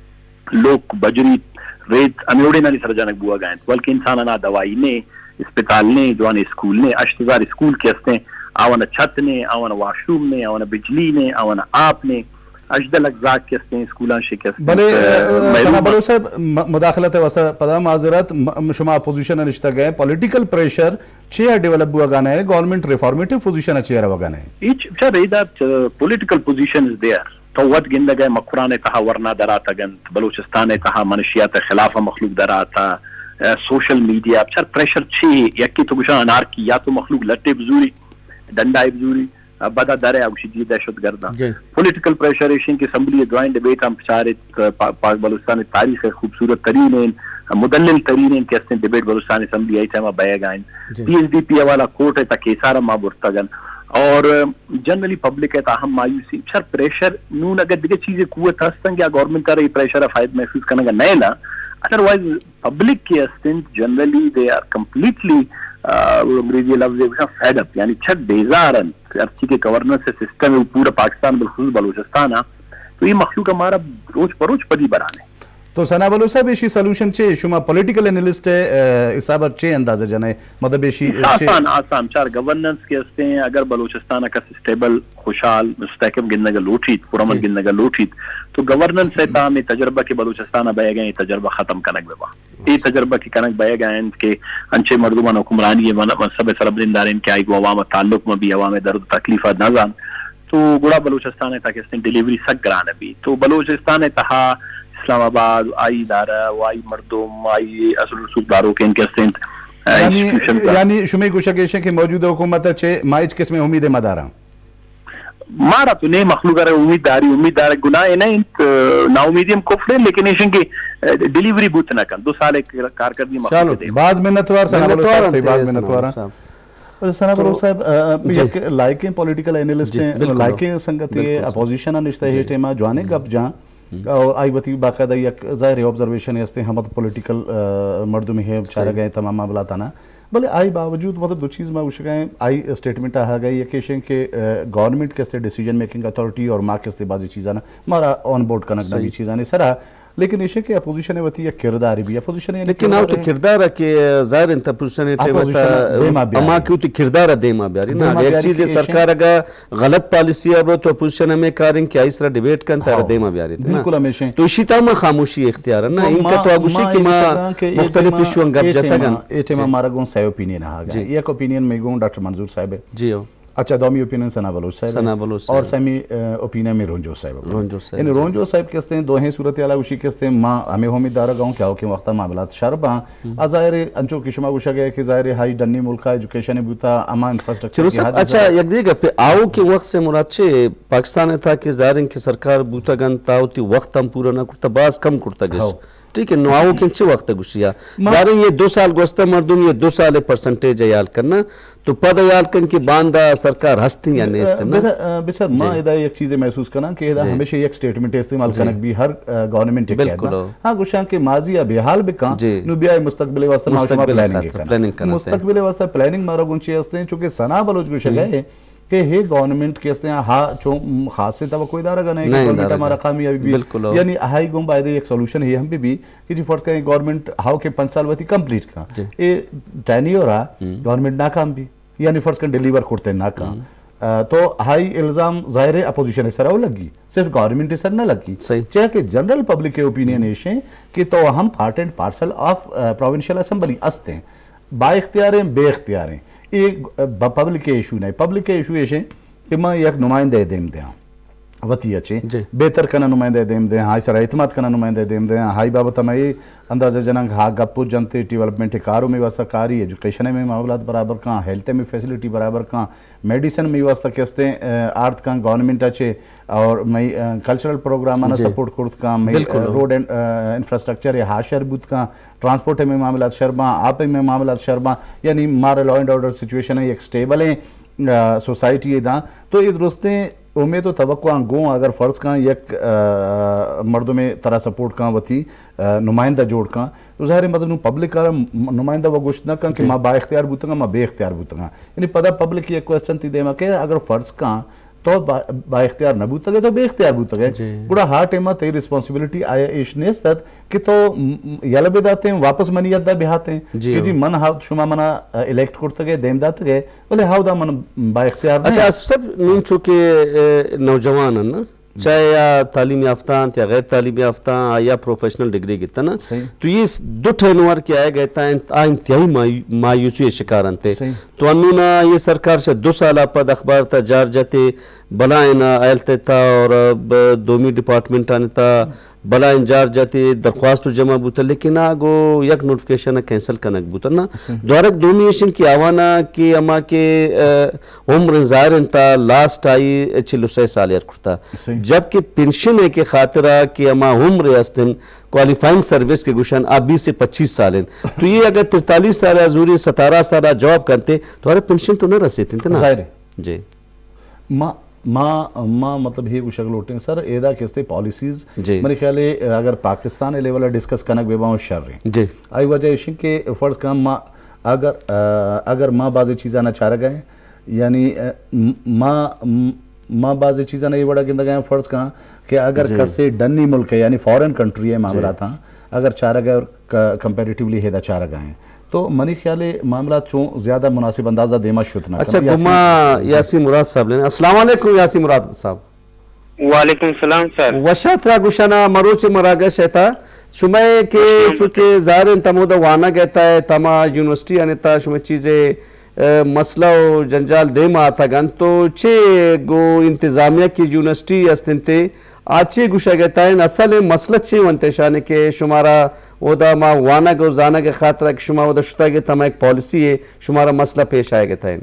لوک بجری ریت امیوڑے نالی سرجانک بوا گئے بلکہ انسانانا دوائی نے اسپتال نے جوان اسکول نے اشتزار اسکول کے ہستے آوانا چھت نے آوانا واش روم نے آوانا بجلی نے آوانا آپ نے اجدل اجزاء کے ہستے ہیں اسکولان شے کے ہستے بلے سنا بلو صاحب مداخلت واسا پدا معذرت شما اپوزیشن نشتا گئے پولیٹیکل پریشر چیئر ڈیولپ بوا گانا ہے گورنمنٹ ریفارمیٹو پوزیشن چیئر ہوا گانا ہے ایچ چاہ رہی the political position is there تو ود گندہ گئے مقران تہا ورنہ دراتا گند بلوچستان تہا منشیات خلاف مخلوق دراتا سوشل میڈیا چار پریشر چھ یکی تو گشان انار کی یا تو مخلوق لٹے بزوری ڈنڈا بزوری بدا در ہے اگشی جی دہشت گردہ پولیٹیکل پریشریشن کی اسمبلی ڈرائن ڈیبیٹ ہم پچارت پاک بلوچستان تاریخ خوبصورت ترین ہیں مدلل ترین ہیں کہ اس نے ڈیبیٹ بلوچستان اسمبلی آئی تھا بیا گائن پی ایس ڈی پی والا کوٹ ہے تا کیسارا ماں برتگن اور جنرلی پبلک ہے تاہم مایوسی چر پریشر نون اگر دیکھے چیزیں قوت ہستن کیا گورنمنٹ کا رہی پریشر فائد محسوس کرنے کا نہیں لا otherwise public کے استنٹ generally they are completely انگریزی لفظ فیڈ اپ یعنی چھت بیزارن ارچی کے گورننس سسٹم ہے پورا پاکستان بالخصوص بلوچستان تو یہ مخلوق ہمارا روز پروز پدی برانے تو سنا بلو صاحب ایشی سلوشن چے شما پولیٹیکل انالسٹ ہے اسابت چے اندازہ جانے مطلب ایشی آسان آسان چار گورننس کے ہستے ہیں اگر بلوچستان کا سسٹیبل خوشحال مستحکم گندگا لوٹھیت پرامن گندگا لوٹھیت تو گورننس ہے تا ہمیں تجربہ کے بلوچستان بے گئے تجربہ ختم کنک بے با یہ تجربہ کی کنک بے گئے کہ انچے مردمان حکمرانی ہے منصب سربرندارین کے آئی گو عوام تعلق میں بھی عوام درد تکلیفات نازان تو گوڑا بلوچستان ہے تا کہ اس نے ڈیلیوری سک گرانے بھی تو بلوچستان ہے تہا اسلام آباد آئی دارہ وائی مردم آئی اصل رسول داروں کے انکسٹنٹ یعنی شمی گوشکیشن کے موجودہ حکومت چھے مائچ کس میں امید مدارہ مارا تو نہیں مخلوق رہے امید داری امید داری گناہ ہے نہیں نا امیدیم کفر ہے لیکن ایشن کی ڈیلیوری بوت نہ کن دو سال ایک کارکردی مخلوق دے بعض منتوار سنا بلو صاحب تھی بعض منتوارا سنا بلو صاحب لائکیں پولیٹیکل اینالسٹ ہیں لائکیں سنگتی اپوزیشن نشتہ ہے ٹیمہ جوانے گپ جہاں اور آئی بتی باقاعدہ یک ظاہر آبزرویشن ہے ہم پولیٹیکل مردم ہے چارہ گئے تمام معاملہ تانا بلے آئی باوجود مطلب دو چیز میں اوش گئے آئی اسٹیٹمنٹ آ گئی یہ کہشیں کہ گورنمنٹ کے سے ڈیسیجن میکنگ اتھارٹی اور ماں کے سے بازی چیزانا ہمارا آن بورڈ کنک نبی چیزانے سرا لیکن ایشے کہ اپوزیشن ہے وتی کردار بھی اپوزیشن ہے لیکن او تو کردار کہ ظاہر انت اپوزیشن ہے وتا اما کیو تو کردار دیما بیاری نا ایک چیز سرکار اگر غلط پالیسی اب تو اپوزیشن میں کارن کہ اس طرح ڈیبیٹ کن تا دیما بیاری نا بالکل ہمیشہ تو شیتا ما خاموشی اختیار نا ان کا تو اگوشی کہ ما مختلف ایشو گپ جتا گن ایٹما مارا گون سای اوپینین ہا گا ایک اوپینین میں گون ڈاکٹر منظور صاحب جی اچھا دومی اوپینین سنا بلوچ صاحب سنا بلوچ اور سیمی اوپینین میں رونجو صاحب رونجو صاحب یعنی رونجو صاحب کہتے ہیں دوہیں صورتحال اسی کہتے ہیں ماں ہمیں ہومید دارا گاؤں کیا ہو کہ وقتا معاملات شرباں ظاہر انچو کی شما گوشا گیا کہ ظاہر ہائی ڈنی ملکہ ایجوکیشن بوتا اما انفراسٹرکچر کی حد اچھا یک دیگا پہ آؤ کے وقت سے مراد چھے پاکستان تھا کہ ظاہر ان کی سرکار بوتا گن تاوتی وقت ہم پورا نہ کرتا باز کم کرتا گش ٹھیک ہے نواؤں کے چھے وقت گوشیا ظاہر یہ دو سال گوستا مردم یہ دو سال پرسنٹیج ایال کرنا تو پد ایال کن کی باندہ سرکار ہستی یا نیستے نا بچار ماں ادھا ایک چیزیں محسوس کرنا کہ ادھا ہمیشہ ایک سٹیٹمنٹ استعمال کنک بھی ہر گورنمنٹ کے کہتا ہاں گوشان کے ماضی یا بحال بکاں نو بیائی مستقبل واسطہ معاشمہ پلاننگ کرنا مستقبل واسطہ پلاننگ مارا گنچے ہستے ہیں چونکہ سنا بلوچ گوشا گئے کہ ہے گورنمنٹ کے اس نے خاص سے توقع ادارہ گا نہیں کہ گورنمنٹ ہمارا کامیابی بھی یعنی ہائی گم بائدے ایک سولوشن ہے ہم بھی بھی کہ جی فرض کریں گورنمنٹ ہاؤ کے پنچ سال وقتی کمپلیٹ کا یہ ٹینی ہو رہا گورنمنٹ ناکام بھی یعنی فرض کریں ڈیلیور کرتے ہیں ناکام تو ہائی الزام ظاہر اپوزیشن اس طرح لگی صرف گورنمنٹ اس طرح نہ لگی چاہے کہ جنرل پبلک کے اوپینین ایشیں کہ تو ہم part and parcel of provincial assembly استے ہیں با اختیار ہیں بے اختیار ہیں ایک پبلک کے ایشو نہیں پبلک کے ایشو ایشیں کہ میں ایک نمائندے دیم دیں وطی اچھے بہتر کنا نمائندے دیم دیں ہائی سر اعتماد کنا نمائندے دیم دیں ہائی بابت ہمیں اندازہ جنگ ہاں گپو جنتے ڈیولپمنٹ کاروں میں واسطہ کاری ایجوکیشن میں معاملات برابر کہاں ہیلتھ میں فیسلٹی برابر کہاں میڈیسن میں واسطہ کہتے ہیں آرٹ کہاں گورنمنٹ اچھے اور میں کلچرل پروگرام آنا سپورٹ کرت کہاں میں روڈ انفراسٹرکچر ہے ہاں شربوت کہاں ٹرانسپورٹ میں معاملات شرباں آپ میں معاملات شرباں یعنی مارا لا اینڈ آرڈر سچویشن ہے ایک سٹیبل ہیں سوسائٹی ہے داں تو یہ درستیں امید و توقع گوں اگر فرض کہاں یک مردوں میں طرح سپورٹ کہاں وطی نمائندہ جوڑ کہاں تو ظاہر مطلب پبلک کا نمائندہ وہ گوشت نہ کہاں کہ ماں با اختیار بوتا گا ماں بے اختیار بوتا گا یعنی پتہ پبلک کی ایک کوئسچن تھی دے ماں کہ اگر فرض کہاں تو با اختیار نہ بوتا گئے تو بے اختیار بوتا گئے گوڑا ہاں ٹیمہ تی ریسپانسیبلٹی آیا ایش نیستت کہ تو یلبے داتے ہیں واپس منیت دا بہاتے ہیں کہ جی من ہاں شما منا الیکٹ کرتا گئے دیم داتے گئے بلے ہاں دا من با اختیار نہیں اچھا سب نون چونکہ نوجوان ہیں نا چاہے یا تعلیم یافتہ یا غیر تعلیم یافتہ یا پروفیشنل ڈگری گیتا نا تو یہ دو ٹھینوار کیا آئے گئے تا انتہائی مایوسی شکارن تے تو انونا یہ سرکار سے دو سالہ پد اخبار تا جار جاتے بلائن آئلتے تا اور دومی ڈپارٹمنٹ آنے تا بلائن جار جاتے درخواست جمع بوتا لیکن آگو یک نوٹفکیشن کینسل کنک بوتا نا دورک دومی ایشن کی آوانا کہ اما کے عمر ظاہرن تا لاسٹ آئی چلو سی سال یار کرتا جبکہ پنشن ہے کہ خاطرہ کہ اما عمر استن کوالیفائنگ سروس کے گوشن آپ بیس سے پچیس سال ہیں تو یہ اگر ترتالیس سال ازوری ستارہ سالہ جواب کرتے تو ہمارے پنشن تو نہ رسیتے ہیں نا ظاہر جی ماں ماں ماں مطلب ہی وہ شکل ہوتے ہیں سر ایدہ کہتے پالیسیز میرے خیال ہے اگر پاکستان لیولہ ڈسکس کرنا بے باؤں شر رہے ہیں آئی وجہ ایشن کہ فرض کا ماں اگر اگر ماں بعضی چیزاں نہ چارہ گئے یعنی ماں ماں بعضی چیزاں نہ یہ بڑا گندہ گئے فرض کا کہ اگر کسے ڈنی ملک ہے یعنی فورن کنٹری ہے معاملات ہاں اگر چارہ گئے اور کمپیریٹیولی ہیدہ چارہ گئے ہیں تو منی خیال معاملات چون زیادہ مناسب اندازہ دیما شتنا اچھا گما یاسی مراد صاحب لینا السلام علیکم یاسی مراد صاحب وعلیکم السلام سر وشات را گوشانا مروچ مراگش ہے شمائے کہ چونکہ ظاہر انتمودہ وانا گہتا ہے تما یونیورسٹی آنے تا شمائے چیزیں مسئلہ و جنجال دے ماں آتا گن تو چھے گو انتظامیہ کی یونیورسٹی استنتے آچے گوشا گہتا ہے اصل مسئلہ چھے وانتشانے کے شمارا ودا ما وانا گو زانا کے خاطرہ کہ شما ودا شتا گے تما ایک پالیسی ہے شمارا مسئلہ پیش آئے گا تھا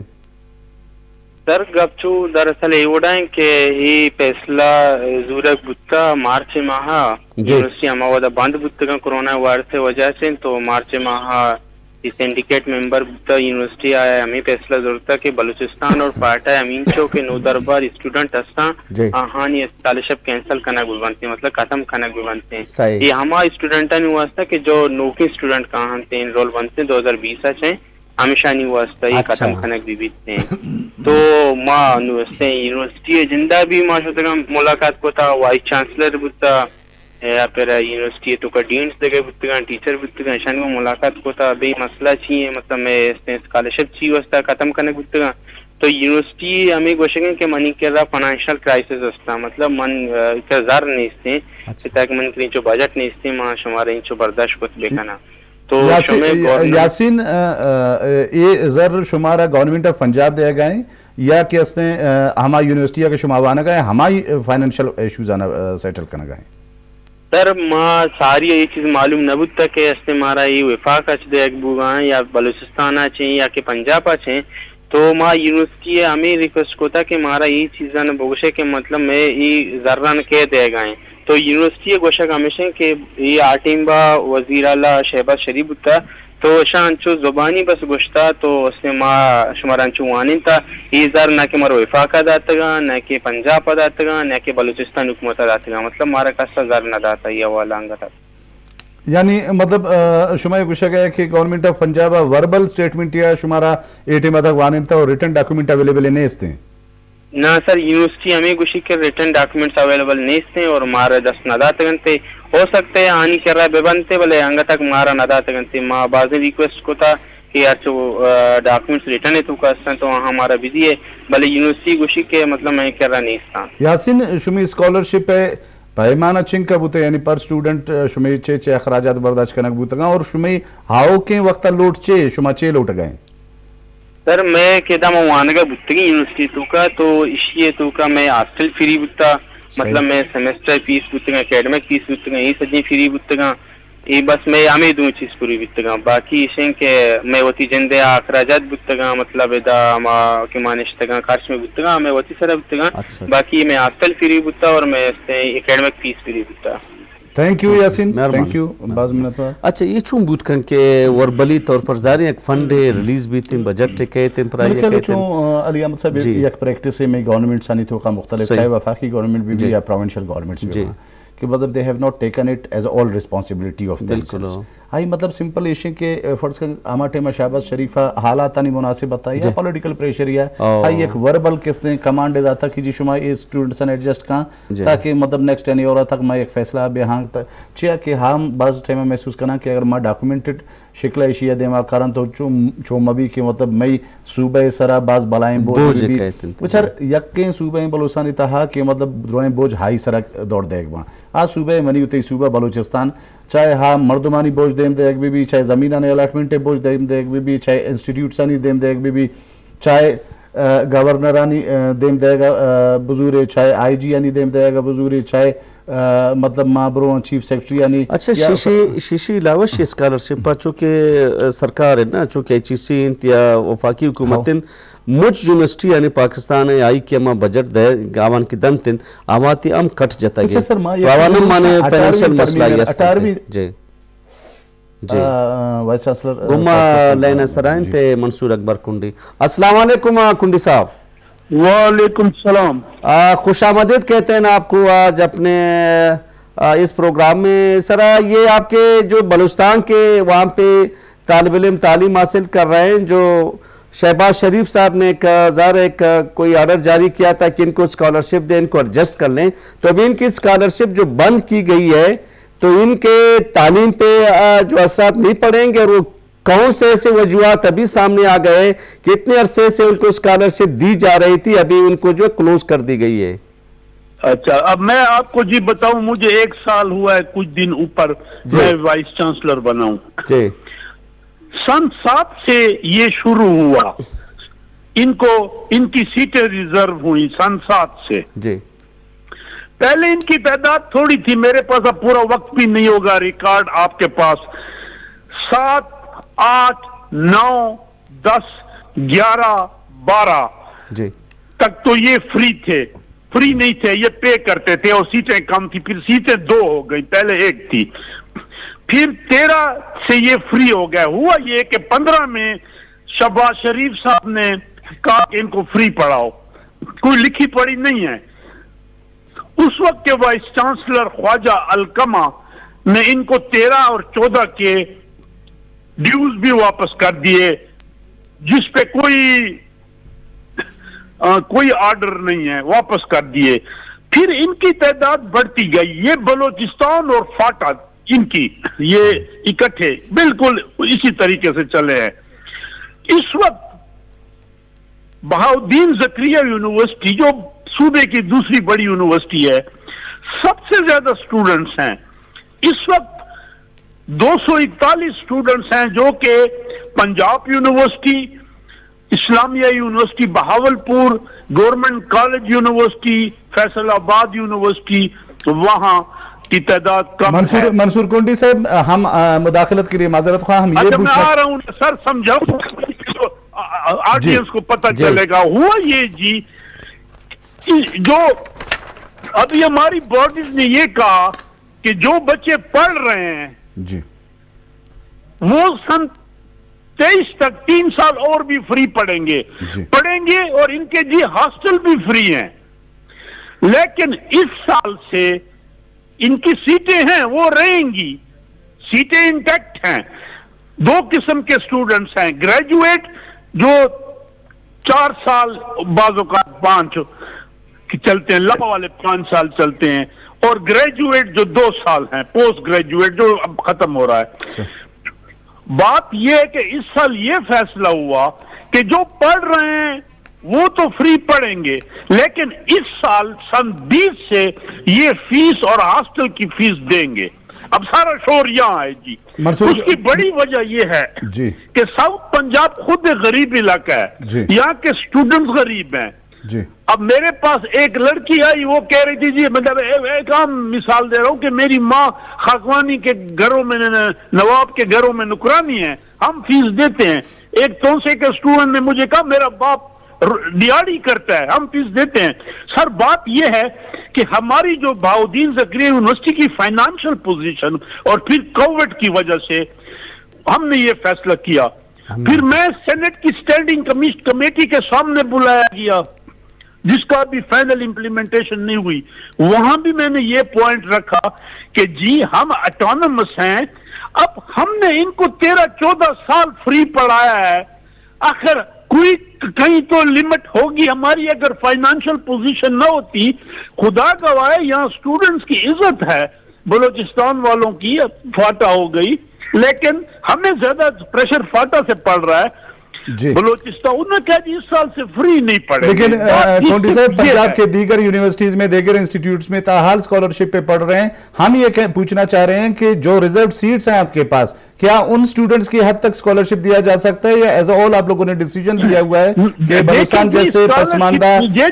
سر گپچو دراصل ایوڑائیں کہ ہی پیسلہ زورک بتا مارچ ماہا یونیورسٹی ہما ودا بند بتا گا کرونا وائرس سے وجہ سے تو مارچ ماہا سینڈیکیٹ ممبر بتا یونیورسٹی آیا ہمیں پیسلہ ضرورتا کہ بلوچستان اور پارٹا ہے امین چو کے نو دربار اسٹوڈنٹ ہستان آہانی اسکالرشپ کینسل کنک بھی بنتے ہیں مطلب ختم کنک بھی بنتے ہیں یہ ہما اسٹوڈنٹا نہیں واسطہ کہ جو نوکی اسٹوڈنٹ کہاں ہنتے ہیں انرول بنتے ہیں دو ہزار بیس اچھیں ہمیشہ نہیں واسطہ یہ ختم کنک بھی بیتتے ہیں تو ماں یونیورسٹی ایجنڈا بھی ماں شدہ ملاقات کو تھا وائس چانسلر بتا یا پھر یونیورسٹی تو کا ڈینس دے بتگان ٹیچر بتگان شان کو ملاقات کو تا بے مسئلہ چاہیے مطلب میں اسکالرشپ چاہیے واسطہ ختم کرنے بتگان تو یونیورسٹی ہمیں گوشگیں کہ منی کر رہا فائنینشیل کرائسس استا مطلب من زار نہیں استے تاکہ من کے جو بجٹ نہیں استے ماں شمارا انچو برداشت کت بکنا تو یاسین یہ زر شمارا گورنمنٹ آف پنجاب دے گئے یا کہ اس نے ہما یونیورسٹی کے شماوانا گئے ہمائی فائنینشیل ایشوز آنا سیٹل کرنا گئے سر ماں ساری یہ چیز معلوم نہ بودتا کہ اس نے مارا یہ وفاق اچھ دے اکبوگاں یا بلوچستان اچھیں یا کہ پنجاب اچھیں تو ماں یونیورسٹی ہمیں ریکویسٹ کو تھا کہ مارا یہ چیزاں بگوشے کہ مطلب میں یہ ذران کہہ دے گئے تو یونیورسٹی گوشہ کا ہمیشہ کہ یہ آٹیمبا وزیر اعلیٰ شہباز شریف ہوتا تو شانچو زبانی بس گوشتا تو اس نے ماں شمارانچو وانین تھا یہ زر نہ کہ مارا وفاقہ داتا گا نہ کہ پنجاب داتا گا نہ کہ بلوچستان حکومت داتا گا مطلب مارا کسا زر نہ داتا یہ والا آنگا تھا یعنی مطلب شما یہ گوشہ گیا کہ government of Punjab verbal statement یا شمارا ایٹی مدک وانین تھا اور ریٹن ڈاکومنٹ اویلیبل نہیں استے ہیں نہ سر یونیورسٹی ہمیں گوشی کے ریٹن ڈاکومنٹس اویلیبل نہیں استے اور مارا دست ندات گنتے ہو سکتے ہیں آنی کر رہا ہے بے بنتے بلے انگا تک مارا ندات گنتے ماں بازی ریکویسٹ کو تھا کہ یار چو ڈاکومنٹس ریٹن ہے تو کہستا تو ہمارا بزی ہے بلے یونیورسٹی گوشی کے مطلب میں کر رہا نہیں استا یاسین شمی اسکالرشپ ہے پیمانہ چنگ کا بوتے یعنی پر سٹوڈنٹ شمی چے چے اخراجات برداشت کنک بوتا گا اور شمی ہاؤ کے وقت لوٹ چے شما چے لوٹ گئے سر میں کہتا ہوں وانگا بوتا گی یونیورسٹی تو کا تو اشیئے تو کا میں ہاسٹل فری بوتا مطلب میں سیمیسٹر فیس بوتا گا اکیڈمک فیس بوتا گا یہ سجیں فری بوتا گا یہ بس میں ہمیں دوں چیز پوری بوتا گا باقی اشیں کہ میں وطی جندے اخراجات بوتا گا مطلب دا ما کی مانشتا گا خرچ میں بوتا گا میں وطی سر بوتا گا باقی میں ہاسٹل فری بوتا اور میں اکیڈمک فیس فری بوتا thank you Yasin thank you باز منت اچھا یہ چون بود کن کہ وربلی طور پر زاری ایک فنڈ ریلیز بھی تین بجٹ کہتے ہیں پرائی کہتے ہیں چون علی احمد صاحب ایک پریکٹس میں گورنمنٹ سانی تو کا مختلف ہے وفاقی گورنمنٹ بھی بھی یا پروونشل گورنمنٹ بھی کہ مطلب they have not taken it as all responsibility of themselves آئی مطلب سمپل ایشن کے فرض کر آما ٹیمہ شہباز شریفہ حالاتانی مناسب بتائی یا پولیٹیکل پریشر یا آئی ایک وربل کس نے کمانڈ داتا کہ جی شما یہ اسٹوڈنٹسن ایڈجسٹ کھاں تاکہ مطلب نیکسٹ ٹینی اورا تک میں ایک فیصلہ بے ہاں چیا کہ ہم بعض ٹیمہ محسوس کرنا کہ اگر میں ڈاکومنٹڈ شکل ایشیہ دے ماں کارن تو چو مبی کہ مطلب میں صوبہ سرا بعض بلائیں بوجھ بھی وچھر یقین صوبہ بلوچستانی تہا کہ مطلب دروئیں بوجھ ہائی سرک دوڑ دے گا آج صوبہ منی ہوتی صوبہ بلوچستان چاہے ہاں مردمانی بوجھ دیم دے ایک بی بی چاہے زمینانی الاٹمنٹ بوجھ دیم دے ایک بی بی چاہے انسٹیٹیوٹسانی دیم دے ایک بی بی چاہے گورنرانی دیم دے گا بزوری چاہے آئی جی آنی دیم دے گا بزوری چاہے مطلب مابرو چیف سیکٹری یعنی اچھا شیشی شیشی علاوہ شی اسکالرشپ پر چونکہ سرکار ہے نا چونکہ ایچ ای سی یا وفاقی حکومتن مجھ یونیورسٹی یعنی پاکستان آئی کہ اما بجٹ دے گاوان کی دمتن آواتی ام کٹ جتا گئے آوانم مانے فائنینشل مسئلہ یہ جی جی وائس چانسلر گمہ لینا سرائن تے منصور اکبر کنڈی السلام علیکم کنڈی صاحب وعلیکم السلام خوش آمدید کہتے ہیں آپ کو آج اپنے اس پروگرام میں سر یہ آپ کے جو بلوچستان کے وہاں پہ طالب علم تعلیم حاصل کر رہے ہیں جو شہباز شریف صاحب نے ایک ظاہر ایک کوئی آرڈر جاری کیا تھا کہ ان کو اسکالرشپ دیں ان کو ایڈجسٹ کر لیں تو ابھی ان کی اسکالرشپ جو بند کی گئی ہے تو ان کے تعلیم پہ جو اثرات نہیں پڑیں گے اور وہ کون سے ایسے وجوہات ابھی سامنے آ گئے کہ اتنے عرصے سے ان کو اسکالرشپ دی جا رہی تھی ابھی ان کو جو کلوز کر دی گئی ہے اچھا اب میں آپ کو جی بتاؤں مجھے ایک سال ہوا ہے کچھ دن اوپر میں وائس چانسلر بناؤں جی سن سات سے یہ شروع ہوا ان کو ان کی سیٹیں ریزرو ہوئی سن سات سے جی پہلے ان کی تعداد تھوڑی تھی میرے پاس اب پورا وقت بھی نہیں ہوگا ریکارڈ آپ کے پاس سات آٹھ نو دس گیارہ بارہ جی تک تو یہ فری تھے فری نہیں تھے یہ پے کرتے تھے اور سیٹیں کم تھی پھر سیٹیں دو ہو گئی پہلے ایک تھی پھر تیرہ سے یہ فری ہو گیا ہوا یہ کہ پندرہ میں شہباز شریف صاحب نے کہا کہ ان کو فری پڑھاؤ کوئی لکھی پڑھی نہیں ہے اس وقت کے وائس چانسلر خواجہ القمہ نے ان کو تیرہ اور چودہ کے ڈیوز بھی واپس کر دیے جس پہ کوئی آ, کوئی آرڈر نہیں ہے واپس کر دیے پھر ان کی تعداد بڑھتی گئی. یہ بلوچستان اور فاٹا ان کی یہ اکٹھے بالکل اسی طریقے سے چلے ہیں. اس وقت بہاؤدین زکریا یونیورسٹی جو صوبے کی دوسری بڑی یونیورسٹی ہے, سب سے زیادہ سٹوڈنٹس ہیں. اس وقت دو سو اکتالیس سٹوڈنٹس ہیں جو کہ Punjab university, Islamia university Bahawalpur, government college university, Faisalabad university, وہاں کی تعداد کم منصور ہے. منصور کنڈی صاحب, ہم مداخلت کے لیے معذرت خواہ, ہم یہ میں آ رہا ہوں سر, سمجھاؤں آڈینس کو پتہ چلے گا. ہوا یہ جی جو ابھی ہماری باڈیز نے یہ کہا کہ جو بچے پڑھ رہے ہیں جی وہ سن تیئیس تک تین سال اور بھی فری پڑھیں گے جی پڑھیں گے اور ان کے جی ہاسٹل بھی فری ہیں. لیکن اس سال سے ان کی سیٹیں ہیں وہ رہیں گی, سیٹیں انٹیکٹ ہیں. دو قسم کے سٹوڈنٹس ہیں, گریجویٹ جو چار سال بعض اوقات پانچ چلتے ہیں, لا والے پانچ سال چلتے ہیں, اور گریجویٹ جو دو سال ہیں, پوسٹ گریجویٹ جو اب ختم ہو رہا ہے. بات یہ ہے کہ اس سال یہ فیصلہ ہوا کہ جو پڑھ رہے ہیں وہ تو فری پڑھیں گے, لیکن اس سال سن بیس سے یہ فیس اور ہاسٹل کی فیس دیں گے. اب سارا شور یہاں ہے جی. اس کی بڑی وجہ یہ ہے جی کہ ساؤتھ پنجاب خود ایک غریب علاقہ ہے جی. یہاں کے سٹوڈنٹ غریب ہیں جی. اب میرے پاس ایک لڑکی آئی, وہ کہہ رہی تھی جی, مطلب ایک عام مثال دے رہا ہوں کہ میری ماں خاکوانی کے گھروں میں, نواب کے گھروں میں نکرانی ہے, ہم فیس دیتے ہیں. ایک تونسے کے اسٹوڈنٹ نے مجھے کہا میرا باپ دیاڑی کرتا ہے, ہم فیس دیتے ہیں. سر بات یہ ہے کہ ہماری جو بہاؤدین زکریا یونیورسٹی کی فائنانشل پوزیشن اور پھر کووڈ کی وجہ سے ہم نے یہ فیصلہ کیا. پھر میں سینٹ کی اسٹینڈنگ کمیٹی کے سامنے بلایا گیا جس کا بھی فائنل امپلیمنٹیشن نہیں ہوئی. وہاں بھی میں نے یہ پوائنٹ رکھا کہ جی ہم اٹانومس ہیں, اب ہم نے ان کو تیرہ چودہ سال فری پڑھایا ہے, آخر کوئی کہیں تو لمٹ ہوگی ہماری. اگر فائنانشل پوزیشن نہ ہوتی, خدا گواہ یہاں سٹوڈنٹس کی عزت ہے, بلوچستان والوں کی فاٹا ہو گئی, لیکن ہمیں زیادہ پریشر فاٹا سے پڑ رہا ہے جی. بلوچستان انہوں نے کہا جی اس سال سے فری نہیں پڑھے. لیکن کونڈی صاحب, پنجاب کے دیگر یونیورسٹیز میں, دیگر انسٹیٹیوٹس میں تاحال اسکالرشپ پہ پڑھ رہے ہیں. ہم یہ پوچھنا چاہ رہے ہیں کہ جو ریزرو سیٹس ہیں آپ کے پاس, کیا ان سٹوڈنٹس کی حد تک اسکالرشپ دیا جا سکتا ہے, یا ایز اے آل آپ لوگوں نے ڈیسیجن لیا ہوا ہے کہ بلوچستان جیسے پسماندہ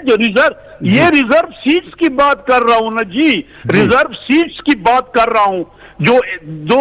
یہ ریزرو سیٹس کی بات کر رہا ہوں نا جی, ریزرو سیٹس کی بات کر رہا ہوں, جو دو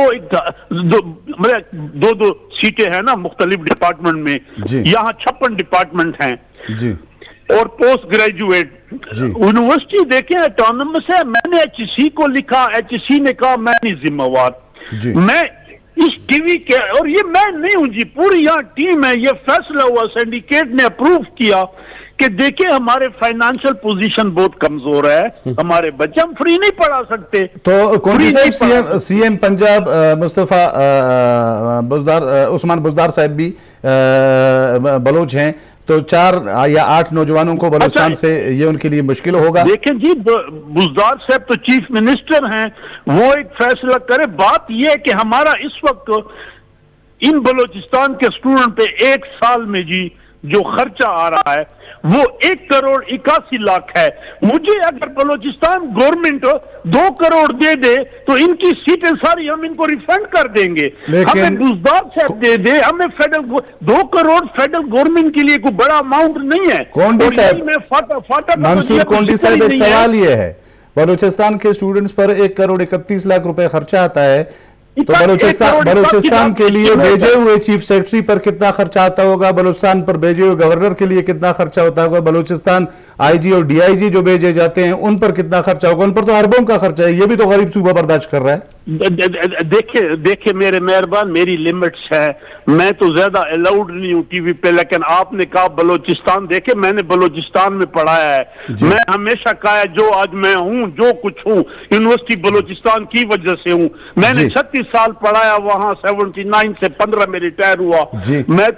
دو دو سیٹیں ہیں نا مختلف ڈپارٹمنٹ میں, یہاں چھپن ڈپارٹمنٹ ہیں جی, اور پوسٹ گریجویٹ یونیورسٹی دیکھیں اٹانومس ہے. میں نے ایچ سی کو لکھا, ایچ سی نے کہا میں نہیں ذمہ وار. میں اس ٹی وی کے, اور یہ میں نہیں ہوں جی, پوری یہاں ٹیم ہے, یہ فیصلہ ہوا, سینڈیکیٹ نے اپروو کیا کہ دیکھیں ہمارے فائنانشل پوزیشن بہت کمزور ہے, ہمارے بچے ہم فری نہیں پڑھا سکتے. تو کونڈی صاحب, سی ایم پنجاب مصطفیٰ بزدار, عثمان بزدار صاحب بھی بلوچ ہیں, تو چار یا آٹھ نوجوانوں کو بلوچستان سے یہ ان کے لیے مشکل ہوگا. دیکھیں جی, بزدار صاحب تو چیف منسٹر ہیں, وہ ایک فیصلہ کرے. بات یہ ہے کہ ہمارا اس وقت ان بلوچستان کے اسٹوڈنٹ پہ ایک سال میں جی جو خرچہ آ رہا ہے وہ ایک کروڑ اکاسی لاکھ ہے. مجھے اگر بلوچستان گورنمنٹ دو کروڑ دے دے تو ان کی سیٹیں ساری ہم ان کو ریفنڈ کر دیں گے. ہمیں بزدار صاحب دے دے, ہمیں فیڈرل دو کروڑ فیڈرل گورنمنٹ کے لیے کوئی بڑا اماؤنٹ نہیں ہے. کونڈی صاحب, فاٹا فاٹا منصور کونڈی صاحب, ایک سوال یہ ہے, بلوچستان کے اسٹوڈنٹس پر ایک کروڑ اکتیس لاکھ روپے خرچہ آتا ہے, تو بلوچستان بلوچستان کے لیے بھیجے ہوئے چیف سیکرٹری پر کتنا خرچہ آتا ہوگا, بلوچستان پر بھیجے ہوئے گورنر کے لیے کتنا خرچہ ہوتا ہوگا, بلوچستان آئی جی اور ڈی آئی جی جو بھیجے جاتے ہیں ان پر کتنا خرچہ ہوگا, ان پر تو اربوں کا خرچہ ہے, یہ بھی تو غریب صوبہ برداشت کر رہا ہے. دیکھیں دیکھیں میرے مہربان, میری لیمٹس ہے, میں تو زیادہ الاؤڈ نہیں ہوں ٹی وی پہ, لیکن آپ نے کہا بلوچستان, دیکھیں میں نے بلوچستان میں پڑھایا ہے, میں ہمیشہ کہا ہے جو آج میں ہوں, جو کچھ ہوں, یونیورسٹی بلوچستان کی وجہ سے ہوں. میں نے چھتیس سال پڑھایا وہاں, سیونٹی نائن سے پندرہ میں ریٹائر ہوا. میں تو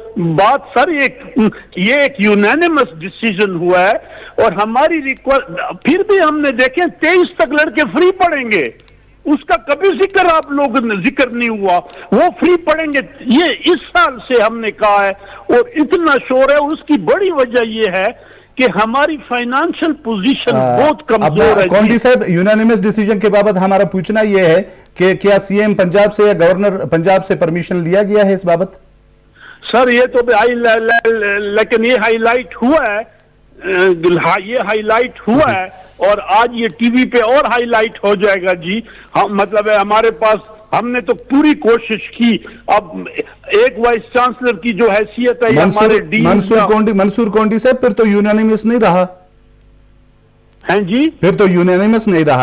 बात सर एक ये एक यूनानिमस डिसीजन हुआ है और हमारी रिक्वेस्ट, फिर भी हमने देखे तेईस तक लड़के फ्री पढ़ेंगे, उसका कभी जिक्र आप लोगों ने जिक्र नहीं हुआ, वो फ्री पढ़ेंगे ये इस साल से हमने कहा है और इतना शोर है। उसकी बड़ी वजह ये है कि हमारी फाइनेंशियल पोजीशन बहुत कमजोर है। कौंडी साहब, यूनानिमस डिसीजन के बाबत हमारा पूछना यह है कि क्या सीएम पंजाब से या गवर्नर पंजाब से परमिशन लिया गया है इस बाबत? सर ये तो हाई लेकिन ये हाईलाइट हुआ है, ये हाईलाइट हुआ है और आज ये टीवी पे और हाईलाइट हो जाएगा जी। हम मतलब है हमारे पास, हमने तो पूरी कोशिश की। अब एक वाइस चांसलर की जो हैसियत है हमारे डी मंसूर कोंडी मंसूर कोंडी साहब, फिर तो यूनानिमस नहीं रहा हैं जी, फिर तो यूनानिमस नहीं रहा।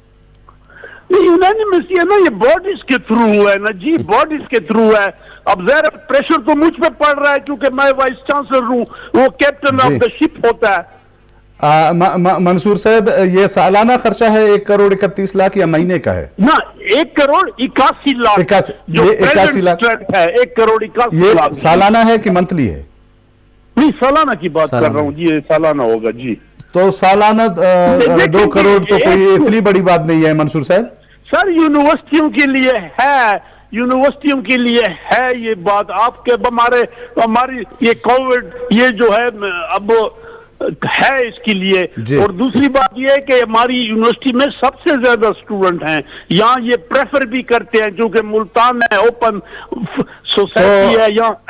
यूनानिमस ये ना, ये बॉडीज के थ्रू हुआ है ना जी, बॉडीज के थ्रू है। अब जरा प्रेशर तो मुझ पे पड़ रहा है क्योंकि मैं वाइस चांसलर हूँ, वो कैप्टन ऑफ द शिप होता है। आ, म, म, मंसूर साहब, ये सालाना खर्चा है एक करोड़ इकतीस लाख या महीने का है? ना, एक करोड़ इक्यासी लाख इक्यासी जो इक्यासी लाख है, एक करोड़ इक्यासी लाख। सालाना है कि मंथली है? नहीं, सालाना की बात कर रहा हूँ जी, ये सालाना होगा जी। तो सालाना दो करोड़ तो कोई इतनी बड़ी बात नहीं है मंसूर साहब। सर यूनिवर्सिटियों के लिए है, यूनिवर्सिटियों के लिए है ये बात। आपके हमारे हमारी ये कोविड ये जो है अब है इसके लिए। और दूसरी बात ये है कि हमारी यूनिवर्सिटी में सबसे ज्यादा स्टूडेंट हैं, यहाँ ये प्रेफर भी करते हैं क्योंकि मुल्तान है, ओपन सोसाइटी है। यहाँ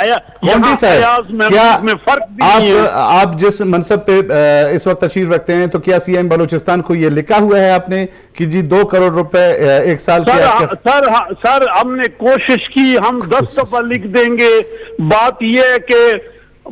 क्या में फर्क भी आप, नहीं है। आप जिस मनसब पे इस वक्त तशरीफ रखते हैं, तो क्या सीएम बलूचिस्तान को ये लिखा हुआ है आपने कि जी दो करोड़ रुपए एक साल सर, के सर सर हमने कोशिश की, हम दस दफा लिख देंगे। बात ये है कि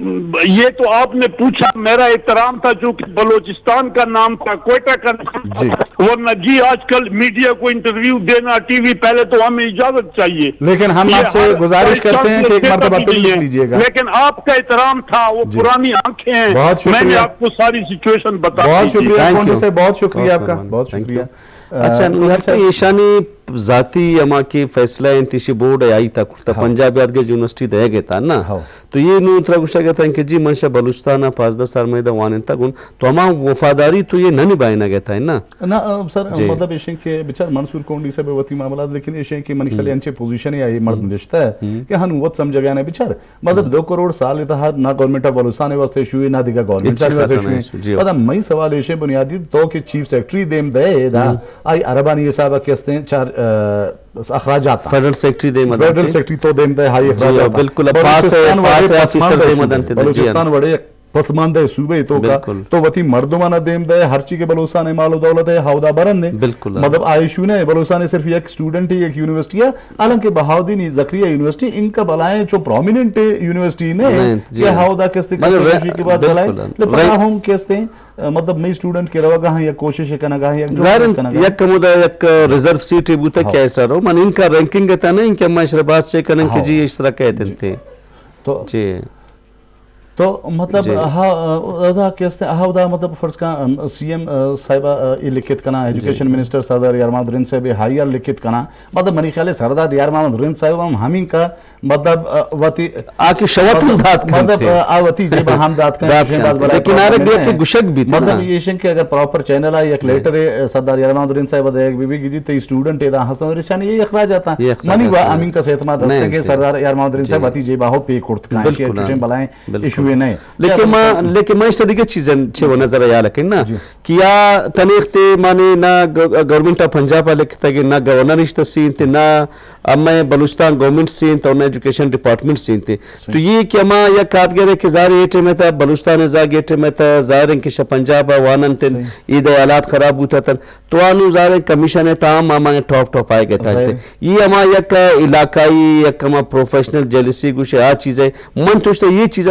ये तो आपने पूछा, मेरा एहतराम था क्योंकि बलोचिस्तान का नाम था, कोयटा का नाम था, वरना जी आजकल मीडिया को इंटरव्यू देना टीवी, पहले तो हमें इजाजत चाहिए। लेकिन हम आपसे गुजारिश करते हैं कि एक मरतबा तो लिख लीजिएगा। लेकिन आपका एहतराम था, वो पुरानी आंखें हैं, मैंने आपको सारी सिचुएशन बता दी। बहुत शुक्रिया, बहुत शुक्रिया आपका, बहुत शुक्रिया। अच्छा, ईशानी जाती अमा के फैसला इंतिशी बोर्ड आई था कुर्ता पंजाब याद के यूनिवर्सिटी दे गए था ना, तो ये नु उतरा गुस्सा गया था कि जी मनशा बलूचिस्तान पाँच दस साल में दवान तक उन तो हमा वफादारी तो ये नहीं निभाना गया था ना ना सर। मतलब इशे के बेचार मंसूर कोंडी से वती मामला, लेकिन इशे के मन खले अंचे पोजीशन है ये मर्द निश्चित है कि हनु वत समझ गया ना बेचार। मतलब दो करोड़ साल इतहाद ना गवर्नमेंट ऑफ बलूचिस्तान वास्ते शुए ना दिगा गवर्नमेंट वास्ते शुए। पता मई सवाल इशे बुनियादी तो के चीफ सेक्रेटरी देम दे दा आई अरबानी ये साहब कहते हैं चार अखराजात फेडरल सेक्रेटरी दे मदन फेडरल सेक्रेटरी तो देम दे हाई अखराजात बिल्कुल पास पास ऑफिसर दे मदन थे बलूचिस्तान बड़े पसमानदे सूबे तो का तो वती मर्दमाना देम दे हरची के बलूचिस्तान है मालो दौलत है हौदा बरन ने बिल्कुल। मतलब आयशु ने बलूचिस्तान सिर्फ एक स्टूडेंट ही एक यूनिवर्सिटी है, हालांकि बहाउद्दीन जकरिया यूनिवर्सिटी इनका बलाएं जो प्रोमिनेंट यूनिवर्सिटी ने ये हौदा किस्ते की बात बलाएं लेकिन हम कहते हैं मतलब मई स्टूडेंट के रवा या कोशिश करना गा या एक कमुदा एक रिजर्व सीट बुता क्या ऐसा रो मन इनका रैंकिंग था ना इनके मशरबाज से करन के जी इस तरह कह देते तो जी। तो मतलब हा कैसे हाउदा मतलब फर्ज का सीएम साहिबा लिखित कना एजुकेशन मिनिस्टर सरदार यार मोहम्मद रिंद साहब हायर लिखित कना मतलब मनी ख्याल सरदार यार मोहम्मद रिंद साहब हम हमिंग का मतलब वती आके शवत दात मतलब आवती जे हम दात का लेकिन आरे भी के गुशक भी था मतलब ये के अगर प्रॉपर चैनल है एक लेटर है सरदार यार मोहम्मद रिंद साहब एक बीबी की तो स्टूडेंट है हसन रिशान ये अखराज आता मनी वा अमीन का एतमाद है कि सरदार यार मोहम्मद रिंद साहब वती जे बाहो पे कोर्ट का एजुकेशन बलाएं इशू नहीं। लेकिन मैं लेकिन मैं इस तरीके चीजें छे वो नजर आया लेकिन ना कि या तनीखते माने ना गवर्नमेंट ऑफ पंजाब लिखता कि ना गवर्नर इस सीन थे ना अम्मा बलूचिस्तान गवर्नमेंट सीन तो ना एजुकेशन डिपार्टमेंट सीन थे तो ये कि अम्मा या काट गए कि ज़ाहिर एटे में था बलूचिस्तान जा गेटे में था ज़ाहिर कि पंजाब वानन थे ईद हालात खराब होता था तो आनु ज़ाहिर कमीशन है ताम अम्मा ने टॉप टॉप आए गए था ये अम्मा एक इलाकाई एक अम्मा प्रोफेशनल जेलिसी कुछ आ चीज़ें मन तो ये चीज़ें समझें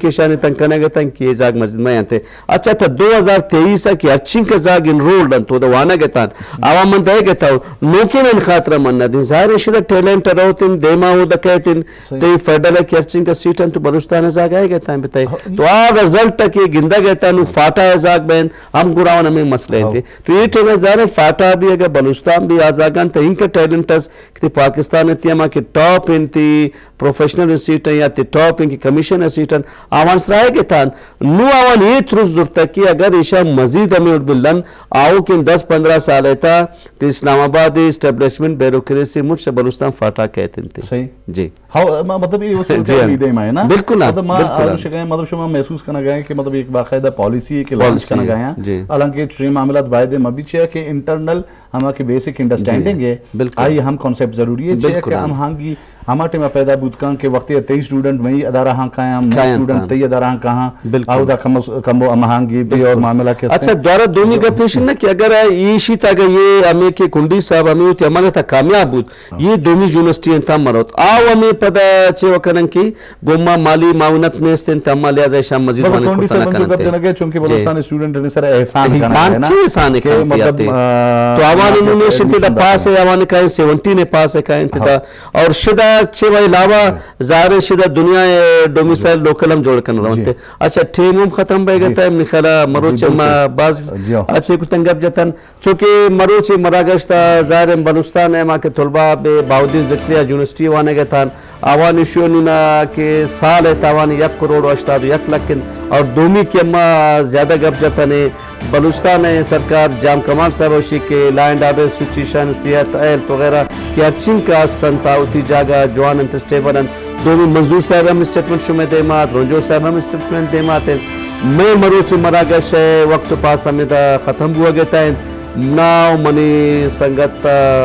के शान तंकना गता की जाग मस्जिद में आते अच्छा था दो हज़ार तेईस की अच्छी का जाग इनरोल्ड तो दवाना गता आवा मन दे गता नोके न खातर मन दिन जाहिर शिदा टैलेंट रोतिन देमा हो दकैतिन ते फेडरल की अच्छी का सीट तो बलूचिस्तान जाग आए गता बताए तो आ रिजल्ट के गिंदा गता नु फाटा जाग बहन हम गुरावन में मसले थे तो ये टेना जाहिर फाटा भी अगर बलूचिस्तान भी आजागन तो इनका टैलेंटस कि पाकिस्तान तियामा के टॉप इनती प्रोफेशनल सीट या ते टॉप इनकी कमीशन सीट आवान सराय के तान नु आवान ये त्रुस जुरता कि अगर ईशा मजीद हमें बिल्लन आओ कि दस पंद्रह साल था तो इस्लामाबाद एस्टेब्लिशमेंट ब्यूरोक्रेसी मुझसे बलूचिस्तान फाटा कहते थे सही जी हाँ मतलब ये उस उम्मीदें में है ना बिल्कुल मतलब मां शिकायत मतलब शुमा महसूस करना गए कि मतलब एक बाकायदा पॉलिसी के लॉन्च करना गए हैं हालांकि ट्री मामलात वायदे मबीचे कि इंटरनल हमारे बेसिक अंडरस्टैंडिंग है आई हम कॉन्सेप्ट जरूरी है कि हम हांगी हमारे में पैदा बुदकान के वक्त तेईस स्टूडेंट वही अदारा हाँ कहाँ हम स्टूडेंट तई अदारा हाँ कहाँ आउदा कम कम अमहांगी भी और मामला के अच्छा द्वारा दोनों का पेशन ना कि अगर ये शीत अगर ये हमें के कुंडी साहब हमें उते हमारे था कामयाब बुद ये दोनों यूनिवर्सिटी था मरोत आओ हमें पता चे वकरन की गोमा माली माउनत में से तम्मा लिया जाए शाम मस्जिद वाले को तना करते चूंकि बलूचिस्तान स्टूडेंट ने सर एहसान करना है एहसान के मतलब तो आवान उन्होंने शिते पास है आवान का सत्तर ने पास है का इंतदा और शिदा छे भाई लावा ज़ाहिर शिदा दुनिया डोमिसाइल लोकल हम जोड़ कर रहे अच्छा टीम खत्म भाई गता है निखला मरोच बाज अच्छे कुछ तंगब जतन चूंकि मरोच मरागश्ता ज़ाहिर बलूचिस्तान है मां के तलबा बे बाउद्दीन ज़करिया यूनिवर्सिटी वाने के थान आवान शोनिना के साल है तावान एक करोड़ अष्टाद एक लाख और दोमी के अम्मा ज्यादा गप जतन है बलूचिस्तान है सरकार जाम कमाल साहब के लैंड आबे सुचिशन सियात एल वगैरह की अर्चिन का स्तंता उती जागा जवान अंत स्टेबल दोनों मंजूर साहब हम स्टेटमेंट शुमे देमात रंजो साहब हम स्टेटमेंट देमात मैं मरोच मरागश है वक्त पास समेदा खत्म हुआ गया है नाव मनी संगत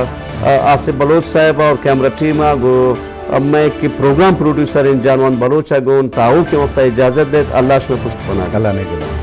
आसिफ बलोच साहब और कैमरा टीम गो अब मैं कि प्रोग्राम प्रोड्यूसर इन जानवान बलोचा गोन ताऊ के वक्त इजाजत दे अल्लाह शुक्र पुष्ट बना अल्लाह ने